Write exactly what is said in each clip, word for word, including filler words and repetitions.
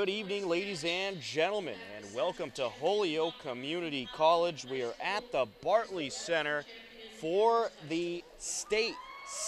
Good evening, ladies and gentlemen, and welcome to Holyoke Community College. We are at the Bartley Center for the state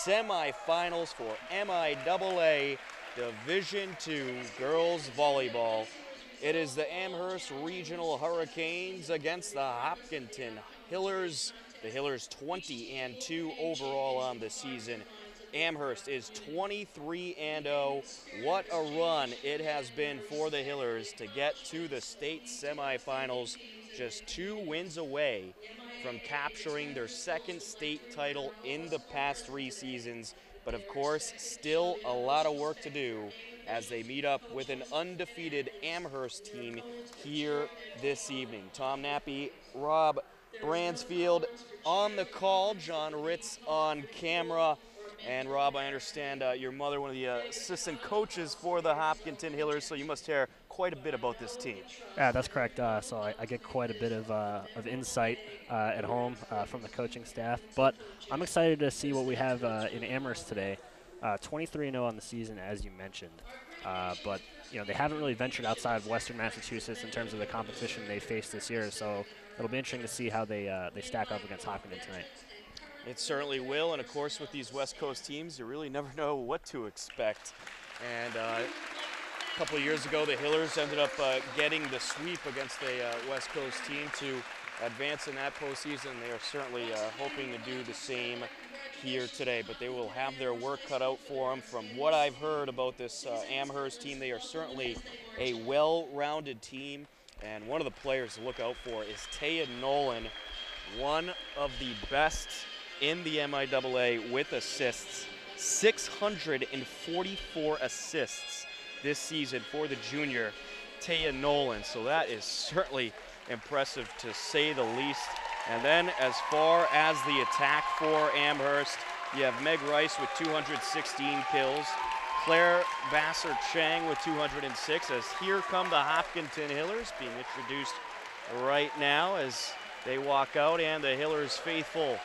semifinals for M I A A Division two girls volleyball. It is the Amherst Regional Hurricanes against the Hopkinton Hillers. The Hillers twenty and two overall on the season. Amherst is twenty-three and oh. What a run it has been for the Hillers to get to the state semifinals, just two wins away from capturing their second state title in the past three seasons. But of course, still a lot of work to do as they meet up with an undefeated Amherst team here this evening. Tom Nappy, Rob Bransfield on the call, John Ritz on camera. And Rob, I understand uh, your mother, one of the uh, assistant coaches for the Hopkinton Hillers, so you must hear quite a bit about this team. Yeah, that's correct. Uh, so I, I get quite a bit of, uh, of insight uh, at home uh, from the coaching staff. But I'm excited to see what we have uh, in Amherst today. Uh, twenty-three and oh on the season, as you mentioned. Uh, but you know they haven't really ventured outside of Western Massachusetts in terms of the competition they faced this year. So it'll be interesting to see how they uh, they stack up against Hopkinton tonight. It certainly will, and of course with these West Coast teams, you really never know what to expect. And uh, a couple of years ago, the Hillers ended up uh, getting the sweep against a uh, West Coast team to advance in that postseason. They are certainly uh, hoping to do the same here today, but they will have their work cut out for them. From what I've heard about this uh, Amherst team, they are certainly a well-rounded team, and one of the players to look out for is Taya Nolan, one of the best in the M I A A with assists, six hundred forty-four assists this season for the junior Taya Nolan. So that is certainly impressive to say the least. And then as far as the attack for Amherst, you have Meg Rice with two hundred sixteen kills, Claire Vassar-Chang with two hundred six, as here come the Hopkinton Hillers being introduced right now as they walk out, and the Hillers faithful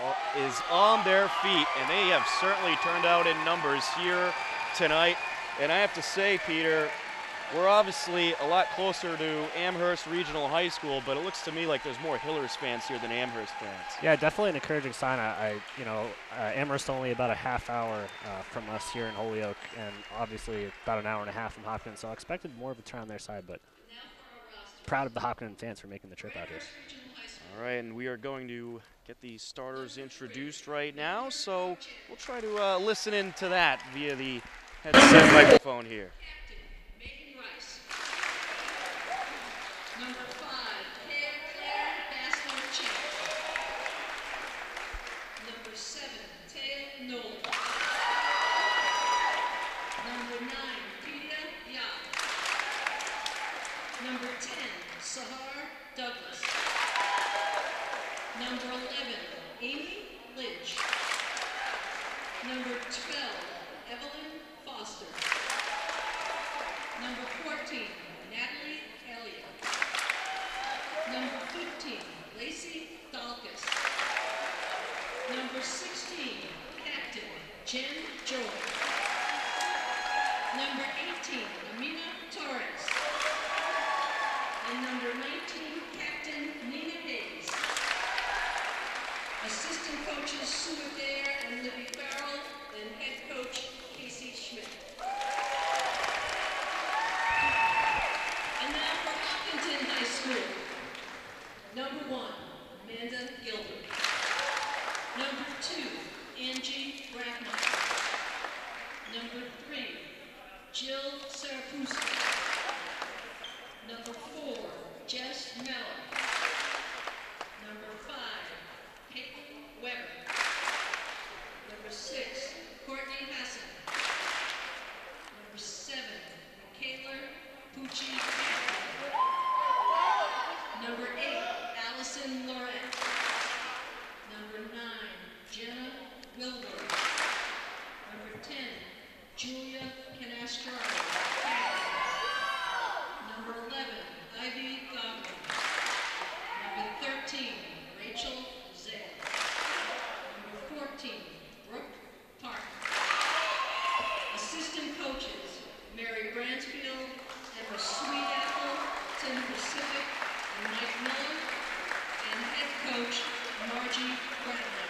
is on their feet, and they have certainly turned out in numbers here tonight. And I have to say, Peter, we're obviously a lot closer to Amherst Regional High School, but it looks to me like there's more Hillers fans here than Amherst fans. Yeah, definitely an encouraging sign. I, I you know, uh, Amherst only about a half hour uh, from us here in Holyoke, and obviously about an hour and a half from Hopkins, so I expected more of a turn on their side, but proud of the Hopkins fans for making the trip out here. All right, and we are going to get the starters introduced right now, so we'll try to uh, listen in to that via the headset microphone here. Number five, Claire Vassar-Chang. Number seven, Taya Nolan. Number nine, Pia Yap. Number ten, Sahar Douglas. Number eleven, Amy Lynch. Number twelve, Evelyn Foster. Number fourteen, Natalie Elliott. Number fifteen, Lacey Dalkus. Number sixteen, Captain Jen Joy. Number eighteen, Amina Torres. And number nineteen, Captain Nina Hayes. Assistant coaches Sue Adair and Libby Farrell, and head coach Casey Schmidt. And now for Hopkinton High School. Number one, Amanda Gilbert. Number two, Angie Brackmeyer. Number three, Jill Sarapusa. Number four, Jess Mellon. Number five, Caitlin Weber. Number six, Courtney Hassan. Number seven, Michaela Pucci. Number eight, Allison Laurent. Number nine, Jenna Wilbur. Number ten, Julia Canastraro. Number eleven, Margie Bradley.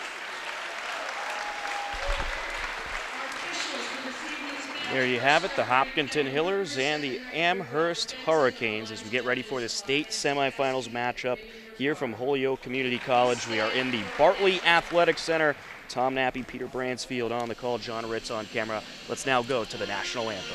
Our officials for this evening's match. There you have it, the Hopkinton Hillers and the Amherst Hurricanes as we get ready for the state semifinals matchup here from Holyoke Community College. We are in the Bartley Athletic Center. Tom Nappy, Peter Bransfield on the call, John Ritz on camera. Let's now go to the national anthem.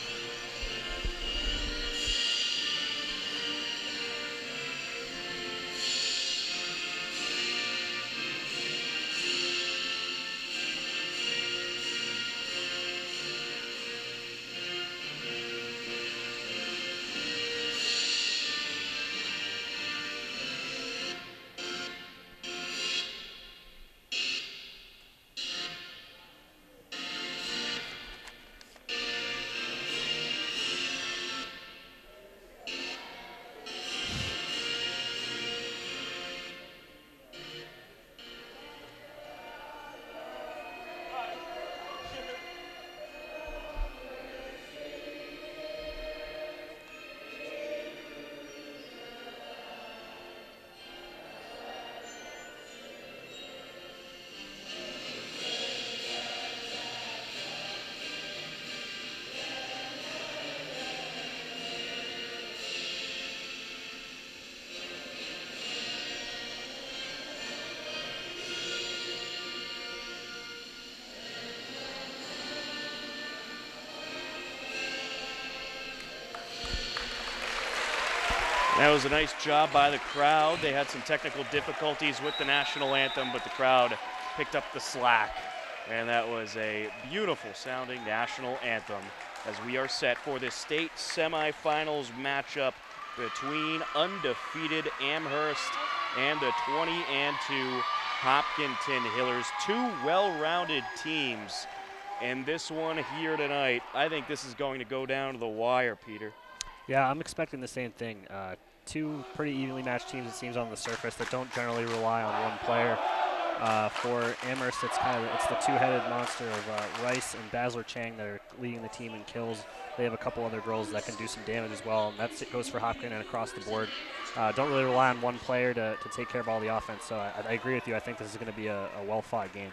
That was a nice job by the crowd. They had some technical difficulties with the national anthem, but the crowd picked up the slack. And that was a beautiful sounding national anthem as we are set for the state semifinals matchup between undefeated Amherst and the twenty and two Hopkinton Hillers. Two well-rounded teams. And this one here tonight, I think this is going to go down to the wire, Peter. Yeah, I'm expecting the same thing. Uh, two pretty evenly matched teams, it seems, on the surface that don't generally rely on one player. Uh, for Amherst, it's kind of it's the two-headed monster of uh, Rice and Basler Chang that are leading the team in kills. They have a couple other girls that can do some damage as well, and that's it goes for Hopkins and across the board. Uh, don't really rely on one player to, to take care of all the offense. So I, I agree with you. I think this is going to be a, a well-fought game.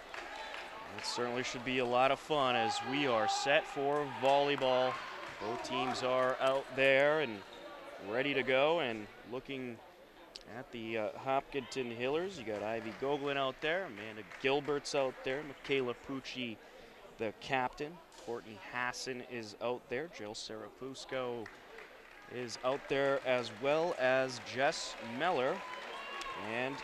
It certainly should be a lot of fun as we are set for volleyball. Both teams are out there and ready to go, and looking at the uh, Hopkinton Hillers, you got Ivy Goglin out there, Amanda Gilbert's out there, Michaela Pucci, the captain, Courtney Hassan is out there, Jill Serapusco is out there, as well as Jess Meller, and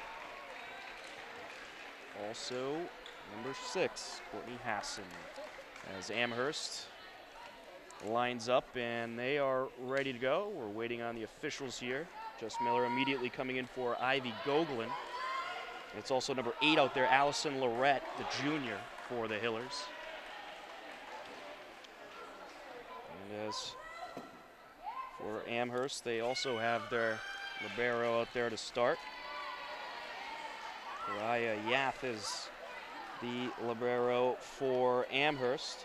also number six, Courtney Hassan, as Amherst lines up and they are ready to go. We're waiting on the officials here. Jess Miller immediately coming in for Ivy Goglin. It's also number eight out there, Allison Lorette, the junior for the Hillers. And as for Amherst, they also have their libero out there to start. Raya Yath is the libero for Amherst.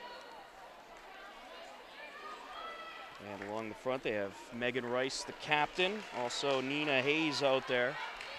And along the front, they have Megan Rice, the captain. Also, Nina Hayes out there.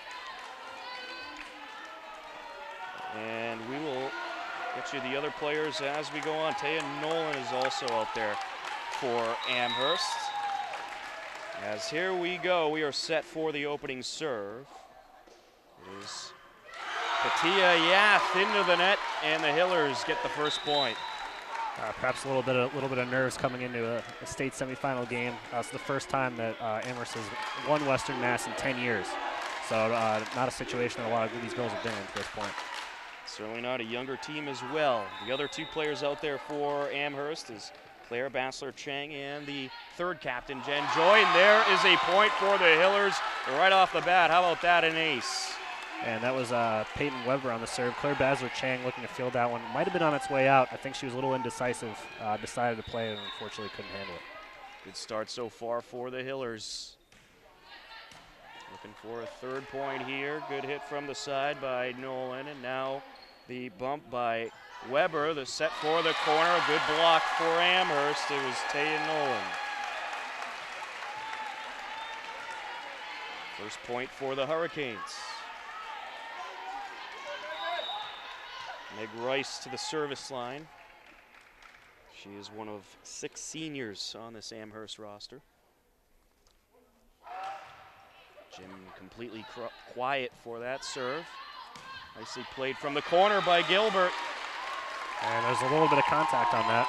And we will get you the other players as we go on. Taya Nolan is also out there for Amherst. As here we go, we are set for the opening serve. It is Katia Yath into the net, and the Hillers get the first point. Uh, perhaps a little bit, of, little bit of nerves coming into a, a state semifinal game. Uh, it's the first time that uh, Amherst has won Western Mass in ten years. So uh, not a situation that a lot of these girls have been in at this point. Certainly not a younger team as well. The other two players out there for Amherst is Claire Bassler-Chang and the third captain, Jen Joy. And there is a point for the Hillers right off the bat. How about that, an ace? And that was uh, Peyton Weber on the serve. Claire Basler-Chang looking to field that one. Might have been on its way out. I think she was a little indecisive. Uh, decided to play it and unfortunately couldn't handle it. Good start so far for the Hillers. Looking for a third point here. Good hit from the side by Nolan. And now the bump by Weber. The set for the corner. A good block for Amherst. It was Taya Nolan. First point for the Hurricanes. Meg Rice to the service line. She is one of six seniors on this Amherst roster. Jim completely quiet for that serve. Nicely played from the corner by Gilbert. And there's a little bit of contact on that.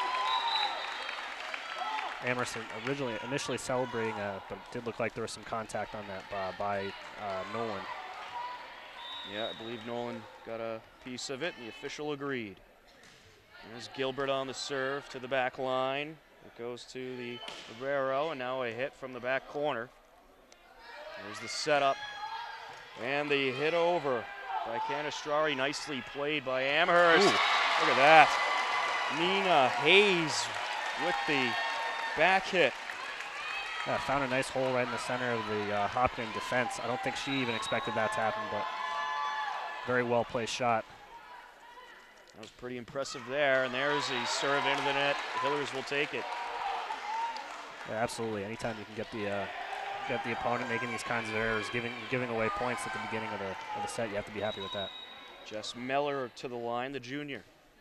Amherst originally, initially celebrating, uh, but it did look like there was some contact on that uh, by uh, Nolan. Yeah, I believe Nolan got a piece of it, and the official agreed. There's Gilbert on the serve to the back line. It goes to the libero, and now a hit from the back corner. There's the setup, and the hit over by Canestrari. Nicely played by Amherst. Ooh. Look at that. Nina Hayes with the back hit. Yeah, found a nice hole right in the center of the uh, Hopkin defense. I don't think she even expected that to happen, but very well placed shot. That was pretty impressive there, and there's a serve into the net. The Hillers will take it. Yeah, absolutely. Anytime you can get the uh, get the opponent making these kinds of errors, giving giving away points at the beginning of the of the set, you have to be happy with that. Jess Meller to the line, the junior.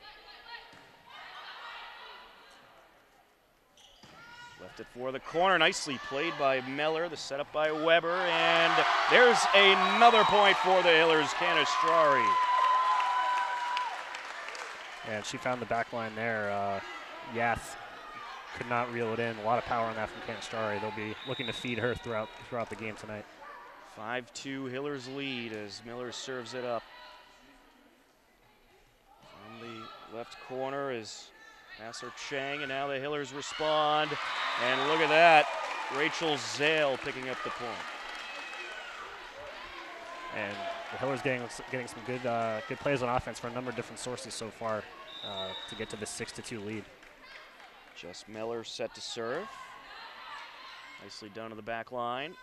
Left it for the corner, nicely played by Meller. The setup by Weber, and there's another point for the Hillers, Canestrari. And she found the back line there. Uh, Yath could not reel it in. A lot of power on that from Canestrari. They'll be looking to feed her throughout throughout the game tonight. five two Hillers lead as Miller serves it up. On the left corner is Passer Chang, and now the Hillers respond. And look at that, Rachel Zale picking up the point. And the Hillers getting getting some good uh, good plays on offense from a number of different sources so far uh, to get to this six to two lead. Jess Miller set to serve. Nicely done to the back line.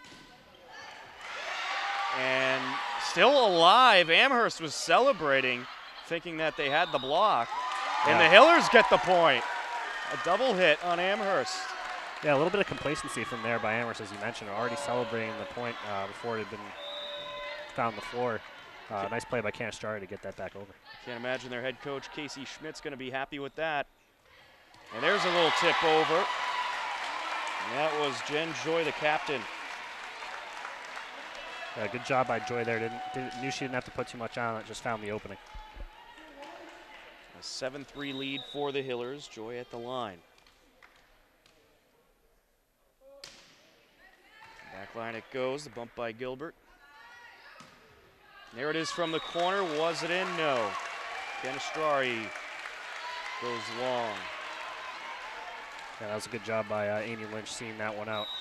And still alive, Amherst was celebrating, thinking that they had the block. And yeah. the Hillers get the point. A double hit on Amherst. Yeah, a little bit of complacency from there by Amherst, as you mentioned, already celebrating the point uh, before it had been found the floor. Uh, nice play by Canestrari to get that back over. Can't imagine their head coach, Casey Schmidt's going to be happy with that. And there's a little tip over. And that was Jen Joy, the captain. Yeah, good job by Joy there. Didn't, didn't, knew she didn't have to put too much on it, just found the opening. A seven three lead for the Hillers. Joy at the line. Back line it goes. The bump by Gilbert. There it is from the corner. Was it in? No. Canestrari goes long. Yeah, that was a good job by uh, Amy Lynch seeing that one out.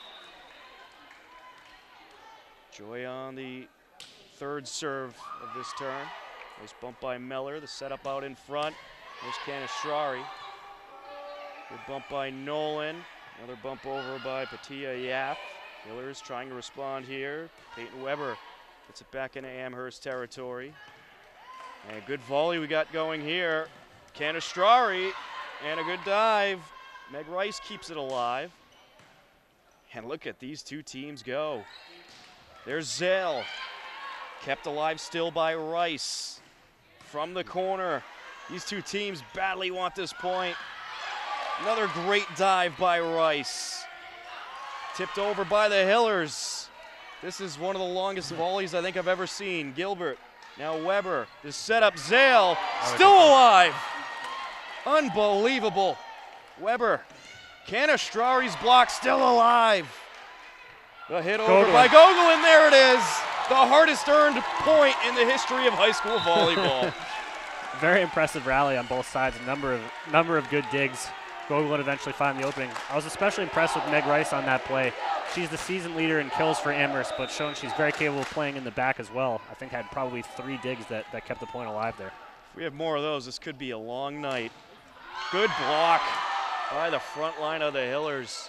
Joy on the third serve of this turn. Nice bump by Meller. The setup out in front. There's Canestrari. Good bump by Nolan. Another bump over by Patia Yath. Hillers trying to respond here. Peyton Weber puts it back into Amherst territory. And a good volley we got going here. Canestrari and a good dive. Meg Rice keeps it alive. And look at these two teams go. There's Zell. Kept alive still by Rice. From the corner. These two teams badly want this point. Another great dive by Rice. Tipped over by the Hillers. This is one of the longest volleys I think I've ever seen. Gilbert, now Weber. This setup, Zale, still alive. Unbelievable. Weber, Canestrari's block still alive. The hit over by Gogolin, there it is. The hardest earned point in the history of high school volleyball. Very impressive rally on both sides, a number of, number of good digs. Gogolin eventually found the opening. I was especially impressed with Meg Rice on that play. She's the season leader in kills for Amherst, but shown she's very capable of playing in the back as well. I think had probably three digs that, that kept the point alive there. If we have more of those, this could be a long night. Good block by the front line of the Hillers.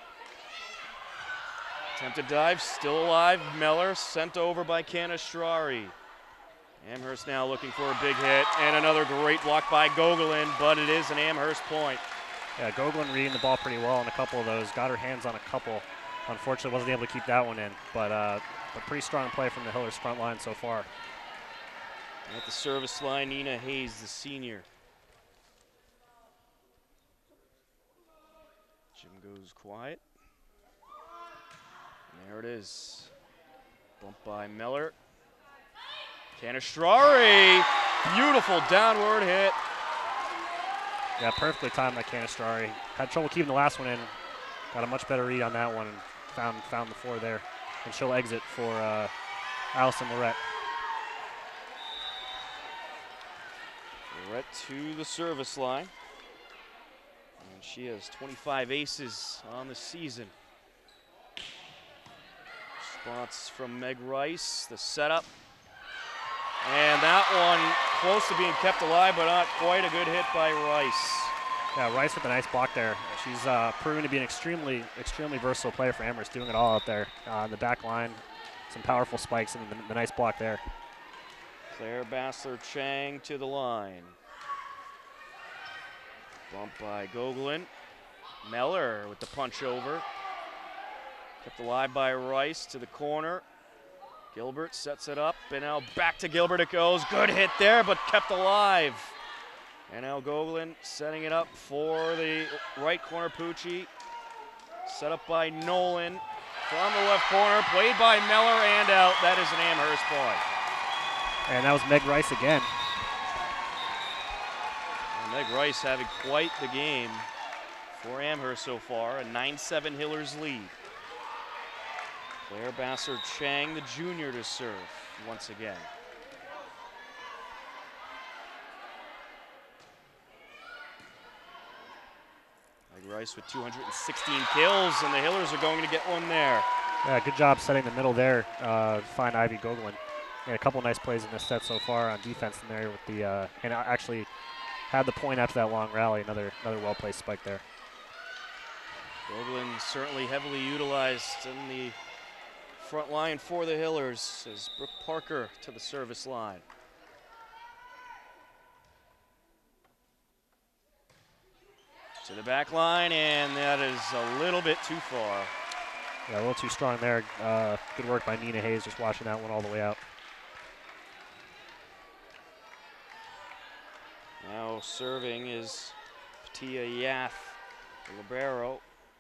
Attempted dive, still alive. Meller sent over by Canestrari. Amherst now looking for a big hit, and another great block by Gogolin, but it is an Amherst point. Yeah, Gogolin reading the ball pretty well on a couple of those. Got her hands on a couple. Unfortunately, wasn't able to keep that one in, but uh, a pretty strong play from the Hillers front line so far. At the service line, Nina Hayes, the senior. Jim goes quiet. And there it is. Bump by Miller. Canistrari, beautiful downward hit. Yeah, perfectly timed by Canistrari. Had trouble keeping the last one in. Got a much better read on that one and found found the floor there. And she'll exit for uh, Allison Lorette. Lorette to the service line. And she has twenty-five aces on the season. Response from Meg Rice, the setup. And that one close to being kept alive, but not quite a good hit by Rice. Yeah, Rice with a nice block there. She's uh, proving to be an extremely, extremely versatile player for Amherst, doing it all out there. Uh, on the back line, some powerful spikes, and the, the nice block there. Claire Bassler-Chang to the line. Bump by Gogolin. Meller with the punch over. Kept alive by Rice to the corner. Gilbert sets it up, and now back to Gilbert it goes. Good hit there, but kept alive. And now Gogolin setting it up for the right corner, Pucci. Set up by Nolan. From the left corner, played by Meller and out. That is an Amherst point. And that was Meg Rice again. And Meg Rice having quite the game for Amherst so far. A nine seven Hillers lead. Claire Bassler-Chang, the junior, to serve once again. Meg Rice with two hundred sixteen kills, and the Hillers are going to get one there. Yeah, good job setting the middle there. Uh, find Ivy Gogolin. Yeah, a couple nice plays in this set so far on defense in there with the uh, and actually had the point after that long rally. Another another well-placed spike there. Gogolin certainly heavily utilized in the front line for the Hillers as Brooke Parker to the service line. To the back line, and that is a little bit too far. Yeah, a little too strong there. Uh, good work by Nina Hayes just watching that one all the way out. Now serving is Patia Yath, the libero.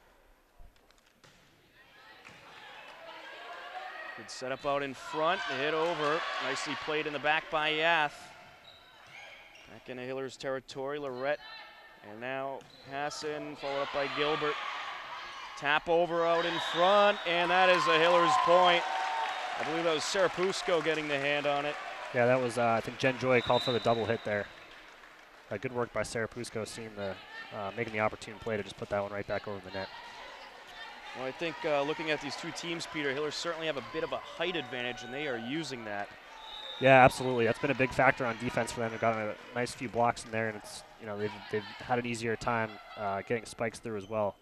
Good setup out in front, the hit over. Nicely played in the back by Yath. Back into Hillers territory, Lorette. And now Hassan, followed up by Gilbert. Tap over out in front, and that is a Hillers point. I believe that was Sarah Pusco getting the hand on it. Yeah, that was, uh, I think Jen Joy called for the double hit there. Uh, good work by Sarah Pusco, seeing the, uh, making the opportune play to just put that one right back over the net. Well, I think uh, looking at these two teams, Peter, Hillers certainly have a bit of a height advantage, and they are using that. Yeah, absolutely. That's been a big factor on defense for them. They've got a nice few blocks in there, and it's you know they've they've had an easier time uh, getting spikes through as well.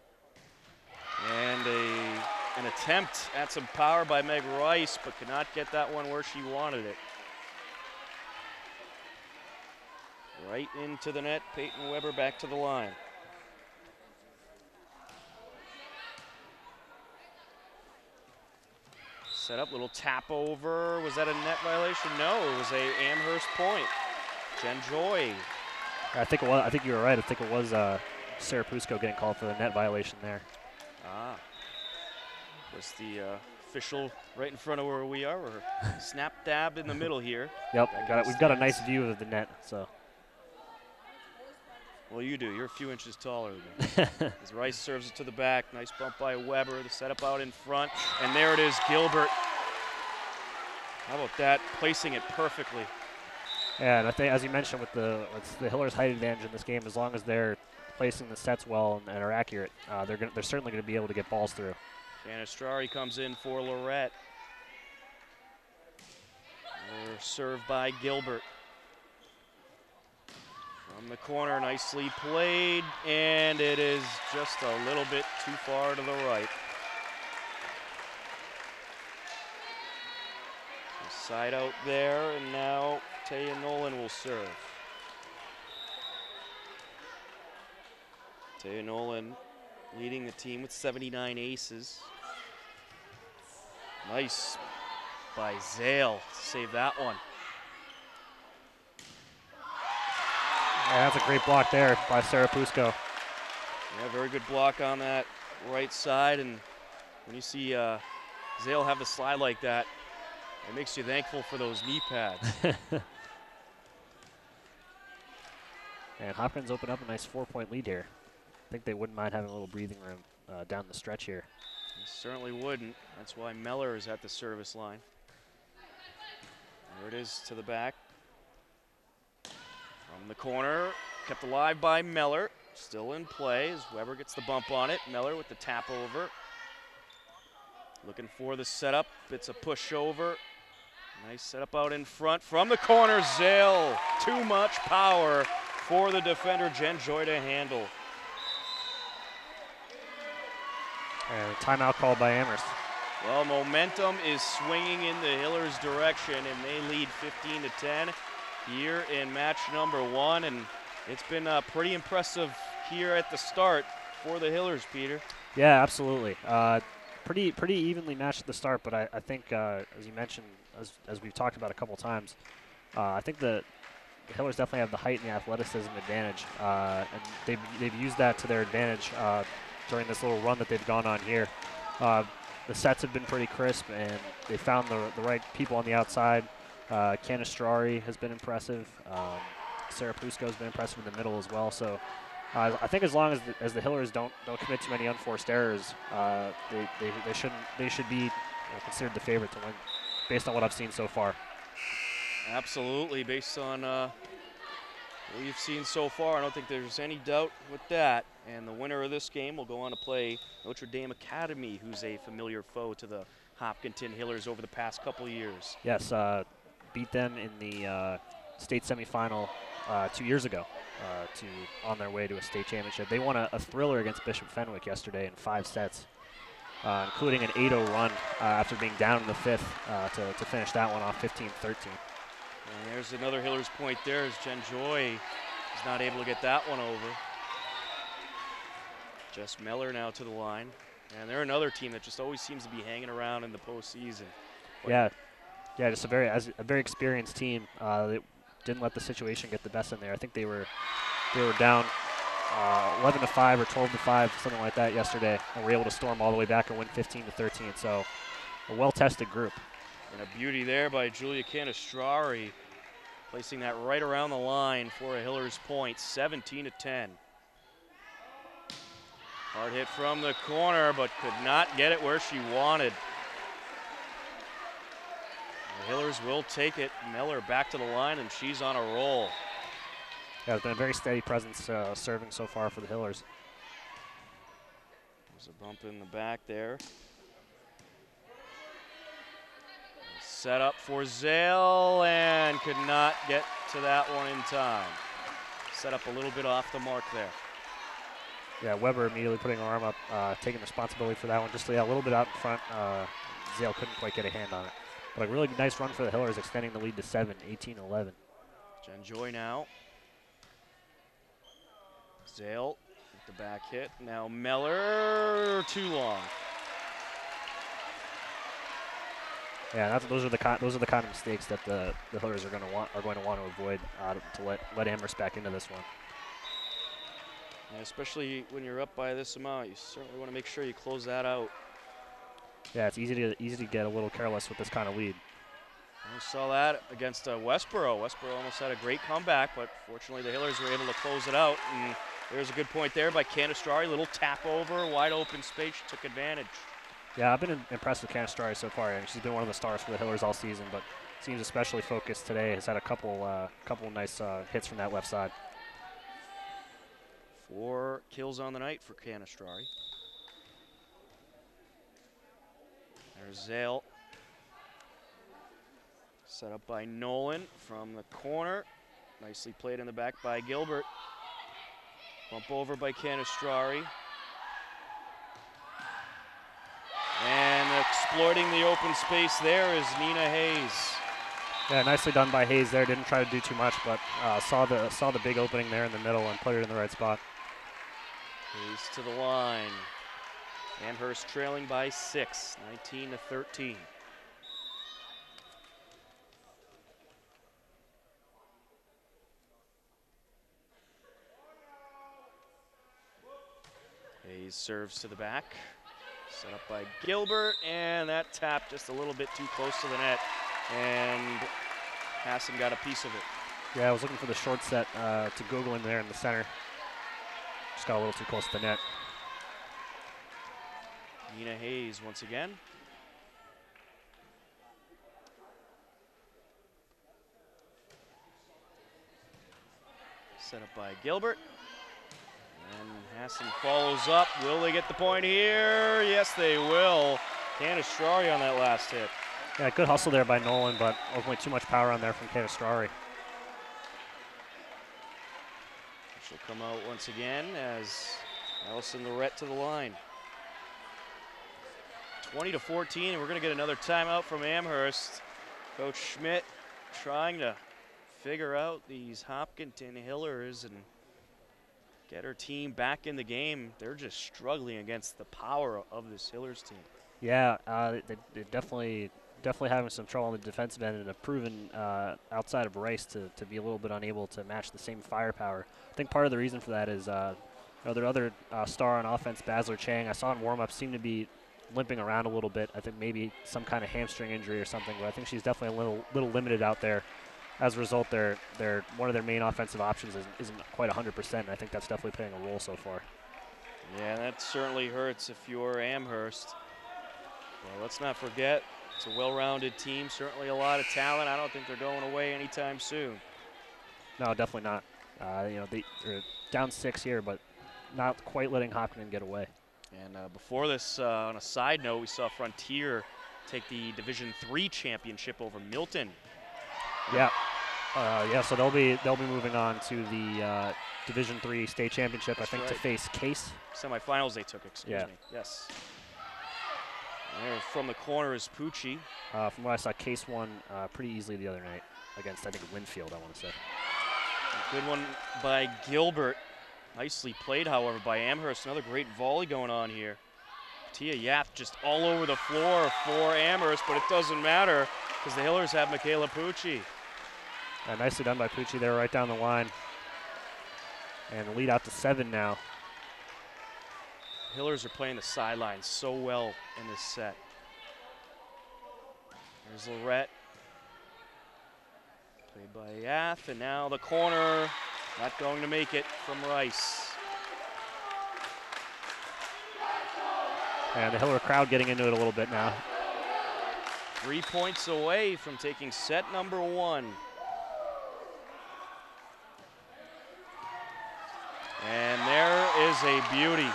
And a an attempt at some power by Meg Rice, but could not get that one where she wanted it. Right into the net. Peyton Weber back to the line. Set up, little tap over. Was that a net violation? No, it was a Amherst point. Jen Joy. I think it was. I think you were right. I think it was uh, Sarah Pusco getting called for the net violation there. Ah, was the uh, official right in front of where we are. We're snap dab in the middle here. Yep, got it. We've got a nice view of the net. So. Well, you do. You're a few inches taller than me. As Rice serves it to the back. Nice bump by Weber. The setup out in front. And there it is, Gilbert. How about that? Placing it perfectly. Yeah, and I think, as you mentioned, with the with the Hillers' height advantage in this game, as long as they're placing the sets well and, and are accurate, uh, they're gonna, they're certainly going to be able to get balls through. Canistrari comes in for Lorette. They're served by Gilbert. From the corner, nicely played, and it is just a little bit too far to the right. Side out there, and now Taya Nolan will serve. Taya Nolan leading the team with seventy-nine aces. Nice by Zale to save that one. Yeah, that's a great block there by Sarah Pusko. Yeah, very good block on that right side. And when you see uh, Zale have the slide like that, it makes you thankful for those knee pads. And Hopkins open up a nice four-point lead here. I think they wouldn't mind having a little breathing room uh, down the stretch here. You certainly wouldn't. That's why Meller is at the service line. There it is to the back. From the corner, kept alive by Meller. Still in play as Weber gets the bump on it. Meller with the tap over. Looking for the setup. It's a push over. Nice setup out in front. From the corner, Zale. Too much power for the defender, Jen Joy, to handle. And timeout called by Amherst. Well, momentum is swinging in the Hillers' direction, and they lead fifteen to ten here in match number one. And it's been uh, pretty impressive here at the start for the Hillers, Peter. Yeah, absolutely. Uh, pretty pretty evenly matched at the start, but I, I think, uh, as you mentioned, as, as we've talked about a couple times, uh, I think the, the Hillers definitely have the height and the athleticism advantage, uh, and they've, they've used that to their advantage uh, during this little run that they've gone on here. Uh, the sets have been pretty crisp, and they found the, the right people on the outside. Uh, Canistrari has been impressive. Um, Sarah Pusko has been impressive in the middle as well. So uh, I think as long as the, as the Hillers don't don't commit too many unforced errors, uh, they, they they shouldn't they should be you know, considered the favorite to win, based on what I've seen so far. Absolutely, based on uh, what you've seen so far, I don't think there's any doubt with that. And the winner of this game will go on to play Notre Dame Academy, who's a familiar foe to the Hopkinton Hillers over the past couple years. Yes, uh, beat them in the uh, state semifinal uh, two years ago uh, to on their way to a state championship. They won a, a thriller against Bishop Fenwick yesterday in five sets, uh, including an eight oh run uh, after being down in the fifth uh, to, to finish that one off fifteen thirteen. And there's another Hillers point there as Jen Joy is not able to get that one over. Jess Meller now to the line. And they're another team that just always seems to be hanging around in the postseason. Yeah, yeah, just a very as a very experienced team. Uh, they didn't let the situation get the best in there. I think they were they were down uh, eleven to five or twelve to five, something like that yesterday, and were able to storm all the way back and win fifteen to thirteen. So a well-tested group. And a beauty there by Julia Canistrari, placing that right around the line for a Hillers point, seventeen to ten. Hard hit from the corner, but could not get it where she wanted. The Hillers will take it. Miller back to the line, and she's on a roll. Yeah, it's been a very steady presence uh, serving so far for the Hillers. There's a bump in the back there. Set up for Zale, and could not get to that one in time. Set up a little bit off the mark there. Yeah, Weber immediately putting her arm up, uh, taking responsibility for that one. Just yeah, a little bit out in front. Uh, Zale couldn't quite get a hand on it. But a really nice run for the Hillers, extending the lead to seven, eighteen eleven. Jen Joy now. Zale with the back hit. Now Meller, too long. Yeah, that's, those are the kind those are the kind of mistakes that the the Hillers are going to want are going to want to avoid uh, to let let Amherst back into this one. Yeah, especially when you're up by this amount, you certainly want to make sure you close that out. Yeah, it's easy to easy to get a little careless with this kind of lead. We saw that against uh, Westboro. Westboro almost had a great comeback, but fortunately the Hillers were able to close it out. And there's a good point there by Canistrari. Little tap over, wide open space. She took advantage. Yeah, I've been impressed with Canistrari so far, and she's been one of the stars for the Hillers all season. But seems especially focused today. Has had a couple uh, couple nice uh, hits from that left side. Four kills on the night for Canistrari. There's Zale. Set up by Nolan from the corner. Nicely played in the back by Gilbert. Bump over by Canistrari. And exploiting the open space there is Nina Hayes. Yeah, nicely done by Hayes there. Didn't try to do too much, but uh, saw the saw the big opening there in the middle and put it in the right spot. Hayes to the line. Amherst trailing by six, nineteen to thirteen. Hayes serves to the back. Set up by Gilbert, and that tap just a little bit too close to the net. And Hassan got a piece of it. Yeah, I was looking for the short set uh, to Google in there in the center. Just got a little too close to the net. Nina Hayes once again. Set up by Gilbert. And Hassan follows up. Will they get the point here? Yes, they will. Canistrari on that last hit. Yeah, good hustle there by Nolan, but ultimately too much power on there from Canistrari. She'll come out once again as Allison Lorette to the line. twenty to fourteen, and we're going to get another timeout from Amherst. Coach Schmidt trying to figure out these Hopkinton Hillers and get her team back in the game. They're just struggling against the power of this Hillers team. Yeah, uh, they, they're definitely definitely having some trouble on the defensive end, and have proven uh, outside of Rice to, to be a little bit unable to match the same firepower. I think part of the reason for that is uh, you know, their other uh, star on offense, Basler Chang, I saw in warm-up, seemed to be limping around a little bit. I think maybe some kind of hamstring injury or something, but I think she's definitely a little little limited out there. As a result, their their one of their main offensive options is, isn't quite one hundred percent, and I think that's definitely playing a role so far. Yeah, that certainly hurts if you're Amherst. Well, let's not forget, it's a well-rounded team, certainly a lot of talent. I don't think they're going away anytime soon. No, definitely not. Uh, you know, they, they're down six here, but not quite letting Hopkinton get away. And uh, before this, uh, on a side note, we saw Frontier take the Division three championship over Milton. Yeah, uh, yeah. So they'll be they'll be moving on to the uh, Division three state championship. That's I think right. to face Case. Semifinals they took. Excuse yeah. me. Yes. There from the corner is Pucci. Uh, from what I saw, Case won uh, pretty easily the other night against I think Winfield. I want to say. Good one by Gilbert. Nicely played, however, by Amherst. Another great volley going on here. Tia Yap just all over the floor for Amherst, but it doesn't matter because the Hillers have Michaela Pucci. Yeah, nicely done by Pucci there, right down the line. And the lead out to seven now. Hillers are playing the sidelines so well in this set. There's Lorette. Played by Yath, and now the corner. Not going to make it from Rice. And the Hiller crowd getting into it a little bit now. Three points away from taking set number one. And there is a beauty.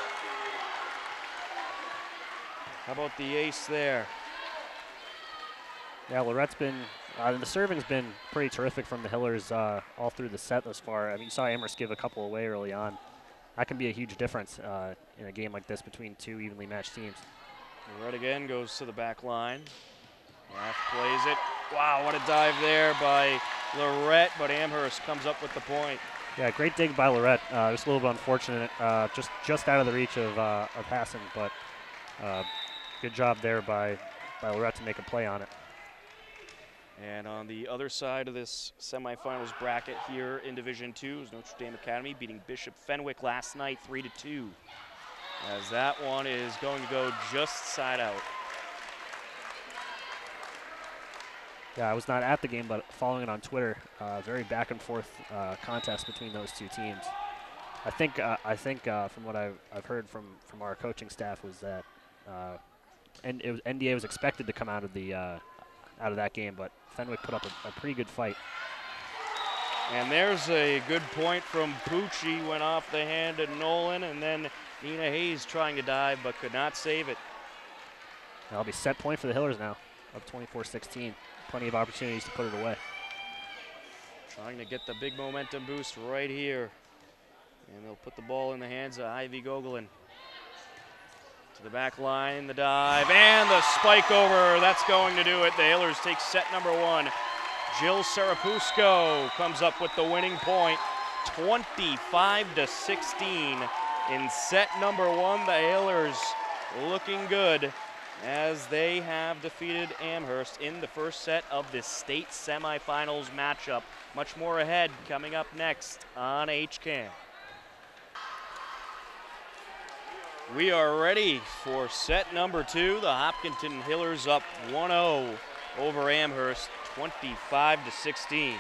How about the ace there? Yeah, Lorette's been, uh, the serving's been pretty terrific from the Hillers uh, all through the set thus far. I mean, you saw Amherst give a couple away early on. That can be a huge difference uh, in a game like this between two evenly matched teams. Lorette again goes to the back line. Yath plays it. Wow, what a dive there by Lorette, but Amherst comes up with the point. Yeah, great dig by Lorette. Uh, just a little bit unfortunate, uh, just just out of the reach of uh, of Hassan, but uh, good job there by by Lorette to make a play on it. And on the other side of this semifinals bracket here in Division two is Notre Dame Academy beating Bishop Fenwick last night three to two. As that one is going to go just side out. Yeah, I was not at the game, but following it on Twitter, uh, very back and forth uh, contest between those two teams. I think uh, I think uh, from what I've, I've heard from from our coaching staff was that uh, and it was, N D A was expected to come out of the uh, out of that game, but Fenwick put up a, a pretty good fight. And there's a good point from Pucci, went off the hand of Nolan, and then Nina Hayes trying to dive but could not save it. That'll be set point for the Hillers now, up twenty-four sixteen. Plenty of opportunities to put it away. Trying to get the big momentum boost right here. And they'll put the ball in the hands of Ivy Gogolin. To the back line, the dive, and the spike over. That's going to do it. The Hillers take set number one. Jill Serapusco comes up with the winning point, twenty-five to sixteen. In set number one, the Hillers looking good as they have defeated Amherst in the first set of this state semifinals matchup. Much more ahead coming up next on H C A M. We are ready for set number two. The Hopkinton Hillers up one oh over Amherst, twenty-five to sixteen.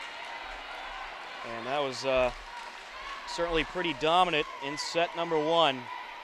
And that was uh, certainly pretty dominant in set number one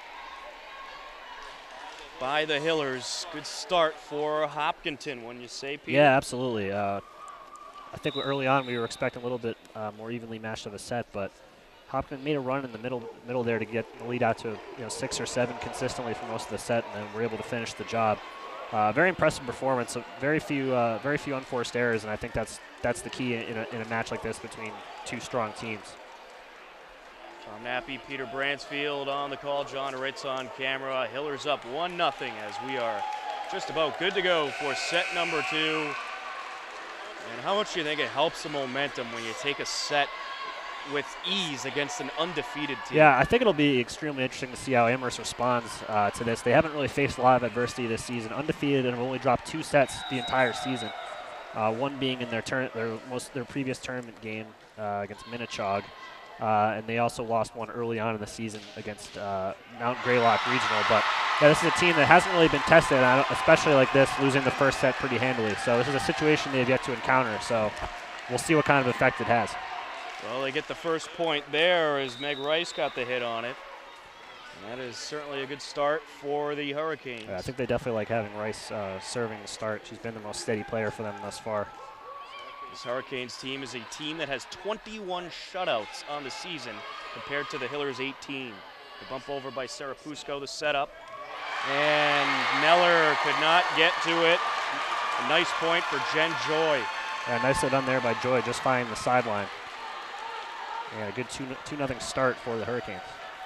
by the Hillers. Good start for Hopkinton, wouldn't you say, Peter? Yeah, absolutely. Uh, I think early on we were expecting a little bit uh, more evenly matched of a set, but Hopkins made a run in the middle middle there to get the lead out to you know six or seven consistently for most of the set, and then we're able to finish the job. Uh, very impressive performance. Very few uh, very few unforced errors, and I think that's that's the key in a, in a match like this between two strong teams. Tom Nappy, Peter Bransfield on the call. John Ritz on camera. Hillers up one nothing as we are just about good to go for set number two. And how much do you think it helps the momentum when you take a set with ease against an undefeated team? Yeah, I think it'll be extremely interesting to see how Amherst responds uh, to this. They haven't really faced a lot of adversity this season. Undefeated and have only dropped two sets the entire season. Uh, one being in their turn, their most their previous tournament game uh, against Minnechaug, uh, and they also lost one early on in the season against uh, Mount Greylock Regional. But yeah, this is a team that hasn't really been tested, I don't, especially like this, losing the first set pretty handily. So this is a situation they've yet to encounter. So we'll see what kind of effect it has. Well, they get the first point there as Meg Rice got the hit on it. And that is certainly a good start for the Hurricanes. Yeah, I think they definitely like having Rice uh, serving the start. She's been the most steady player for them thus far. This Hurricanes team is a team that has twenty-one shutouts on the season compared to the Hillers' eighteen. The bump over by Sarah Pusko, the setup. And Meller could not get to it. A nice point for Jen Joy. Yeah, nicely done there by Joy, just finding the sideline. Yeah, a good two nothing start for the Hurricanes.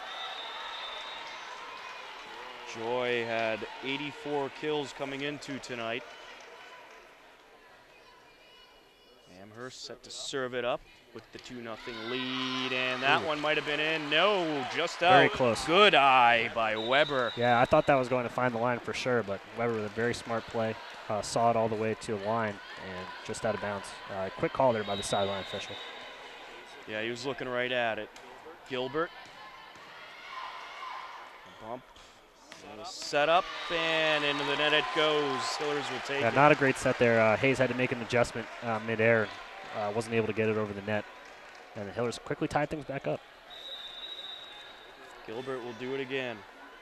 Joy had eighty-four kills coming into tonight. Amherst set to serve it up with the two nothing lead, and that Ooh. one might have been in. No, just out. Very close. Good eye by Weber. Yeah, I thought that was going to find the line for sure, but Weber with a very smart play. Uh, saw it all the way to the line and just out of bounds. Uh, quick call there by the sideline official. Yeah, he was looking right at it. Gilbert. Bump. Set up, and into the net it goes. Hillers will take yeah, it. Not a great set there. Uh, Hayes had to make an adjustment uh, midair. Uh, wasn't able to get it over the net. And the Hillers quickly tied things back up. Gilbert will do it again.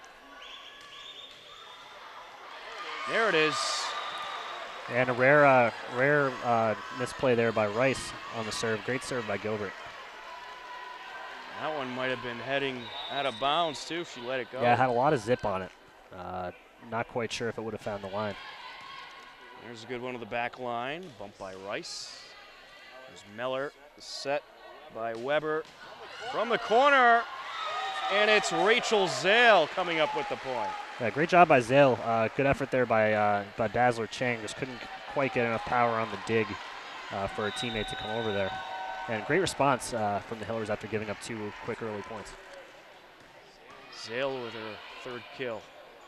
There it is. And a rare, uh, rare uh, misplay there by Rice on the serve. Great serve by Gilbert. That one might have been heading out of bounds, too, if she let it go. Yeah, it had a lot of zip on it. Uh, not quite sure if it would have found the line. There's a good one to the back line. Bumped by Rice. There's Meller. Set by Weber. From the corner. And it's Rachel Zale coming up with the point. Yeah, great job by Zale. Uh, good effort there by, uh, by Dazzler Chang. Just couldn't quite get enough power on the dig uh, for her teammate to come over there. And great response uh, from the Hillers after giving up two quick early points. Zale with her third kill.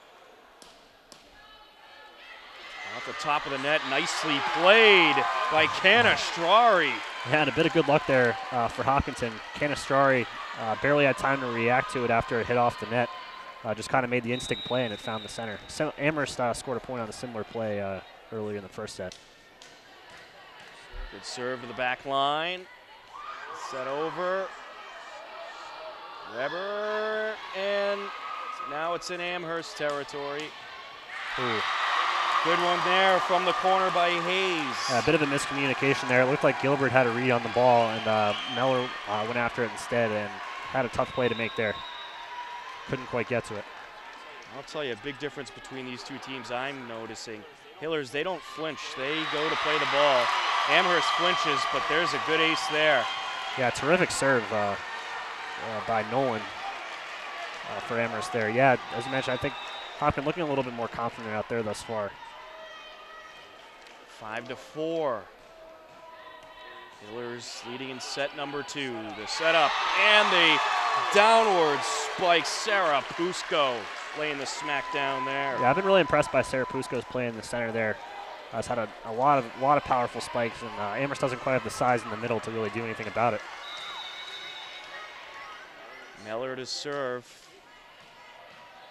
Off the top of the net, nicely played by Canastrari. Yeah, and a bit of good luck there uh, for Hopkinton. Canastrari uh, barely had time to react to it after it hit off the net. Uh, just kind of made the instinct play, and it found the center. So Amherst uh, scored a point on a similar play uh, earlier in the first set. Good serve to the back line. Set over. Weber, and now it's in Amherst territory. Ooh. Good one there from the corner by Hayes. Yeah, a bit of a miscommunication there. It looked like Gilbert had a read on the ball, and uh, Meller uh, went after it instead and had a tough play to make there. Couldn't quite get to it. I'll tell you, a big difference between these two teams I'm noticing. Hillers, they don't flinch. They go to play the ball. Amherst flinches, but there's a good ace there. Yeah, terrific serve uh, uh, by Nolan uh, for Amherst there. Yeah, as you mentioned, I think Hopkins looking a little bit more confident out there thus far. Five to four. Hillers leading in set number two. The setup and the downward spike. Sarah Pusko laying the smack down there. Yeah, I've been really impressed by Sarah Pusko's play in the center there. Uh, it's had a, a lot of a lot of powerful spikes, and uh, Amherst doesn't quite have the size in the middle to really do anything about it. Meller to serve.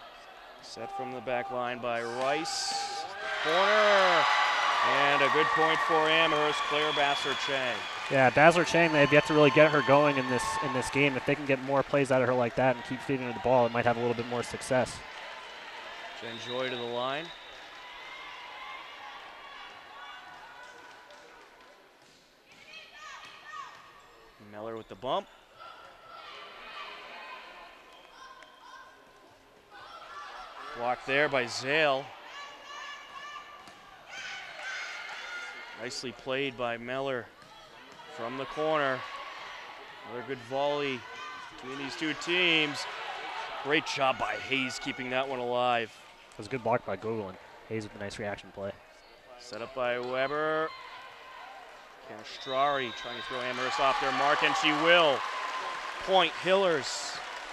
Set from the back line by Rice. Corner. And a good point for Amherst, Claire Basser-Chang. Yeah, Basler-Chang, they've yet to really get her going in this in this game. If they can get more plays out of her like that and keep feeding her the ball, it might have a little bit more success. Jen Joy to the line. Miller with the bump. Blocked there by Zale. Nicely played by Miller from the corner. Another good volley between these two teams. Great job by Hayes keeping that one alive. It was a good block by Gogolin. Hayes with a nice reaction play. Set up by Weber. Canestrari trying to throw Amherst off their mark, and she will. Point Hillers.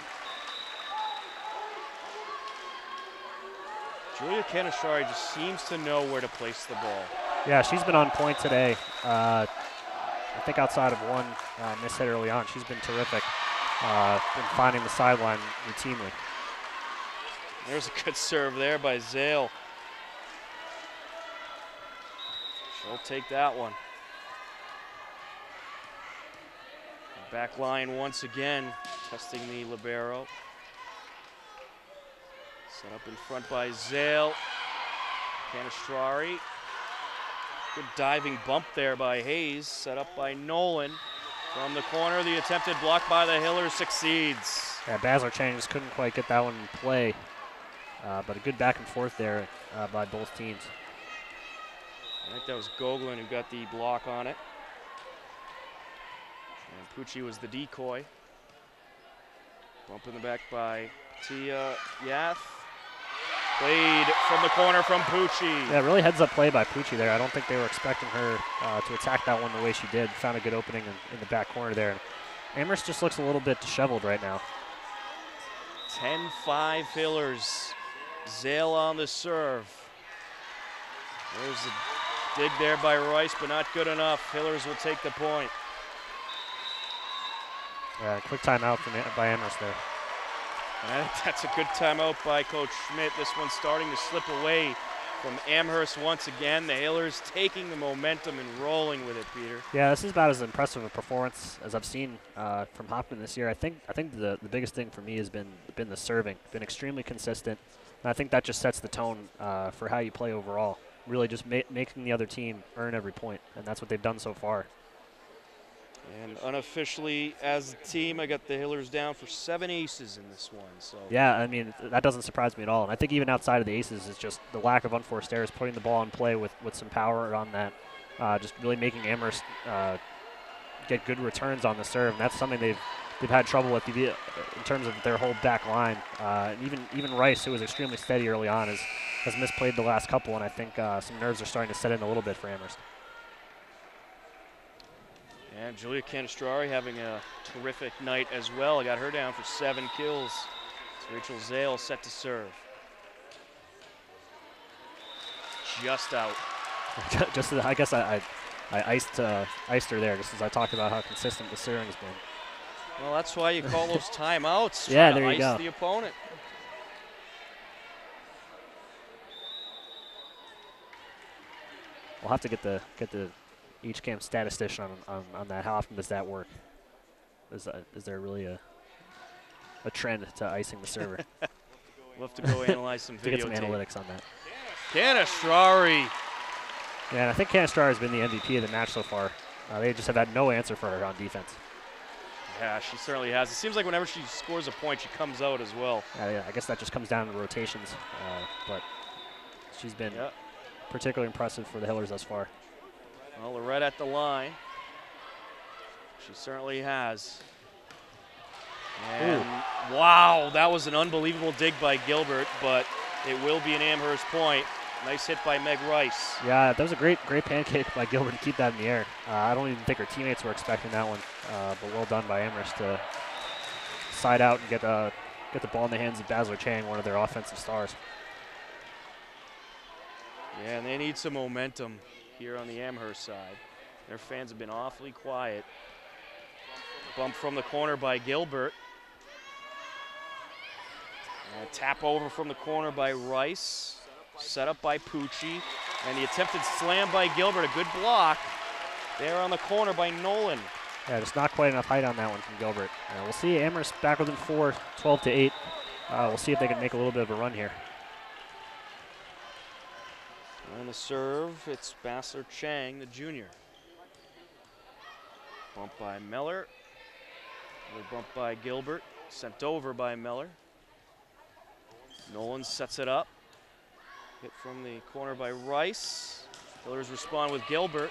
Julia Canestrari just seems to know where to place the ball. Yeah, she's been on point today. Uh, I think outside of one uh, miss hit early on, she's been terrific. Uh, been finding the sideline routinely. There's a good serve there by Zale. She'll take that one. Back line once again, testing the libero. Set up in front by Zale. Canestrari. Good diving bump there by Hayes. Set up by Nolan. From the corner, the attempted block by the Hillers succeeds. Yeah, Basler-Chang just couldn't quite get that one in play. Uh, but a good back and forth there uh, by both teams. I think that was Gogolin who got the block on it. And Pucci was the decoy. Bump in the back by Tia Yath. Played from the corner from Pucci. Yeah, really heads up play by Pucci there. I don't think they were expecting her uh, to attack that one the way she did. Found a good opening in, in the back corner there. Amherst just looks a little bit disheveled right now. ten five Hillers. Zale on the serve. There's a dig there by Rice, but not good enough. Hillers will take the point. Uh, quick timeout from, by Amherst there. I think that's a good timeout by Coach Schmidt. This one's starting to slip away from Amherst once again. The Hillers taking the momentum and rolling with it, Peter. Yeah, this is about as impressive a performance as I've seen uh, from Hopkins this year. I think I think the, the biggest thing for me has been been the serving. Been extremely consistent, and I think that just sets the tone uh, for how you play overall. Really just ma making the other team earn every point, and that's what they've done so far. And unofficially, as a team, I got the Hillers down for seven aces in this one. So yeah, I mean, that doesn't surprise me at all. And I think even outside of the aces, it's just the lack of unforced errors, putting the ball in play with, with some power on that, uh, just really making Amherst uh, get good returns on the serve. And that's something they've they've had trouble with in terms of their whole back line. Uh, and even even Rice, who was extremely steady early on, has, has misplayed the last couple, and I think uh, some nerves are starting to set in a little bit for Amherst. And Julia Canestrari having a terrific night as well. I got her down for seven kills. It's Rachel Zale set to serve. Just out. just, I guess I, I, I iced, uh, iced her there, just as I talked about how consistent the serving has been. Well, that's why you call those timeouts. Yeah, trying there to you ice go. the opponent. We'll have to get the get the each camp statistician on, on, on that. How often does that work? Is, uh, is there really a a trend to icing the server? We'll have to go analyze some to get some videotape. analytics on that. Canestrari. Yeah, and I think Canestrari has been the M V P of the match so far. Uh, they just have had no answer for her on defense. Yeah, she certainly has. It seems like whenever she scores a point, she comes out as well. Uh, yeah, I guess that just comes down to rotations, uh, but she's been Yep. particularly impressive for the Hillers thus far. Well, Lorette at the line. She certainly has. And wow, that was an unbelievable dig by Gilbert, but it will be an Amherst point. Nice hit by Meg Rice. Yeah, that was a great, great pancake by Gilbert to keep that in the air. Uh, I don't even think her teammates were expecting that one, uh, but well done by Amherst to side out and get uh, get the ball in the hands of Basler-Chang, one of their offensive stars. Yeah, and they need some momentum here on the Amherst side. Their fans have been awfully quiet. Bump from the corner by Gilbert. A tap over from the corner by Rice, set up by Pucci, and the attempted slam by Gilbert, a good block there on the corner by Nolan. Yeah, just not quite enough height on that one from Gilbert. Uh, we'll see Amherst back within four, twelve to eight. Uh, we'll see if they can make a little bit of a run here. On the serve, it's Bassler Chang, the junior. Bump by Miller. Another bump by Gilbert, sent over by Miller. Nolan sets it up. Hit from the corner by Rice. Hillers respond with Gilbert.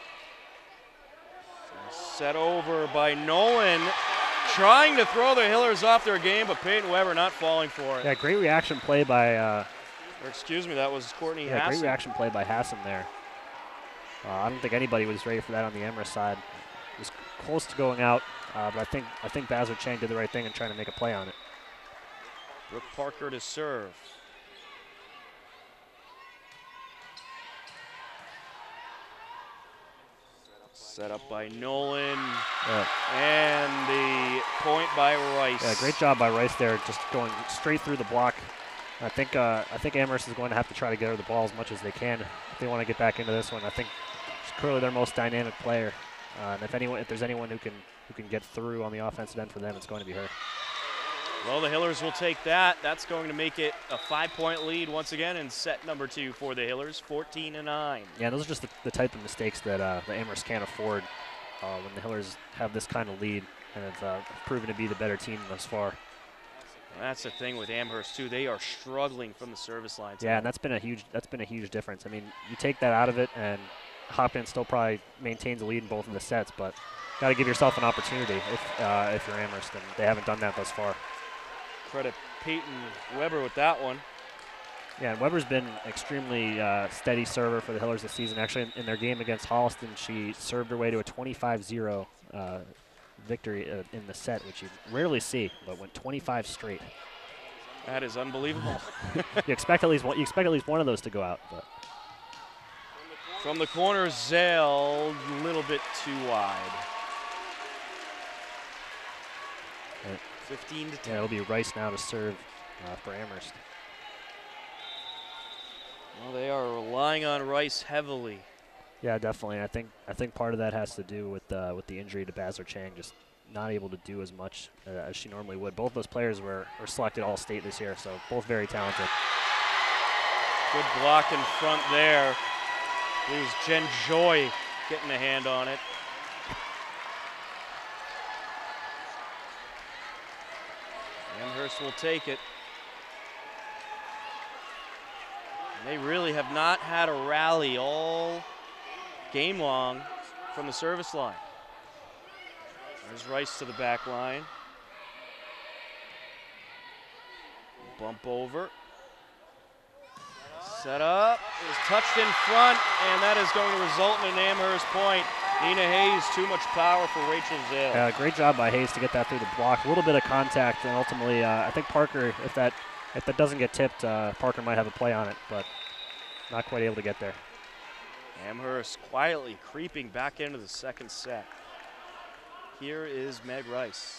Set over by Nolan, trying to throw the Hillers off their game, but Peyton Weber not falling for it. Yeah, great reaction play by, uh, or excuse me, that was Courtney yeah, Hassan. great reaction play by Hassan there. Uh, I don't think anybody was ready for that on the Amherst side. It was close to going out, uh, but I think I think Bassler Chang did the right thing in trying to make a play on it. Brooke Parker to serve. Set up by Nolan, yeah. and the point by Rice. Yeah, great job by Rice there, just going straight through the block. I think uh, I think Amherst is going to have to try to get her the ball as much as they can if they want to get back into this one. I think she's clearly their most dynamic player, uh, and if anyone, if there's anyone who can who can get through on the offensive end for them, it's going to be her. Well, the Hillers will take that. That's going to make it a five-point lead once again in set number two for the Hillers, fourteen to nine. Yeah, those are just the, the type of mistakes that uh, the Amherst can't afford uh, when the Hillers have this kind of lead and have uh, proven to be the better team thus far. Well, that's the thing with Amherst too. They are struggling from the service line. Yeah, and that's been a huge that's been a huge difference. I mean, you take that out of it, and Hopkins still probably maintains the lead in both of the sets, but got to give yourself an opportunity if uh, if you're Amherst, and they haven't done that thus far. Credit Peyton Weber with that one. Yeah, and Weber's been extremely uh, steady server for the Hillers this season. Actually, in, in their game against Holliston, she served her way to a twenty-five zero uh, victory uh, in the set, which you rarely see, but went twenty-five straight. That is unbelievable. you expect at least one, you expect at least one of those to go out. But. From the corner, Zale, a little bit too wide. Right. fifteen to ten. Yeah, it'll be Rice now to serve uh, for Amherst. Well, they are relying on Rice heavily. Yeah, definitely. I think I think part of that has to do with uh, with the injury to Bassler Chang, just not able to do as much uh, as she normally would. Both those players were, were selected All-State this year, so both very talented. Good block in front there. It was Jen Joy getting a hand on it. Amherst will take it. And they really have not had a rally all game long from the service line. There's Rice to the back line. Bump over. Set up. It was touched in front, and that is going to result in an Amherst point. Nina Hayes, too much power for Rachel Zale. Yeah, great job by Hayes to get that through the block. A little bit of contact, and ultimately, uh, I think Parker, if that if that doesn't get tipped, uh, Parker might have a play on it, but not quite able to get there. Amherst quietly creeping back into the second set. Here is Meg Rice.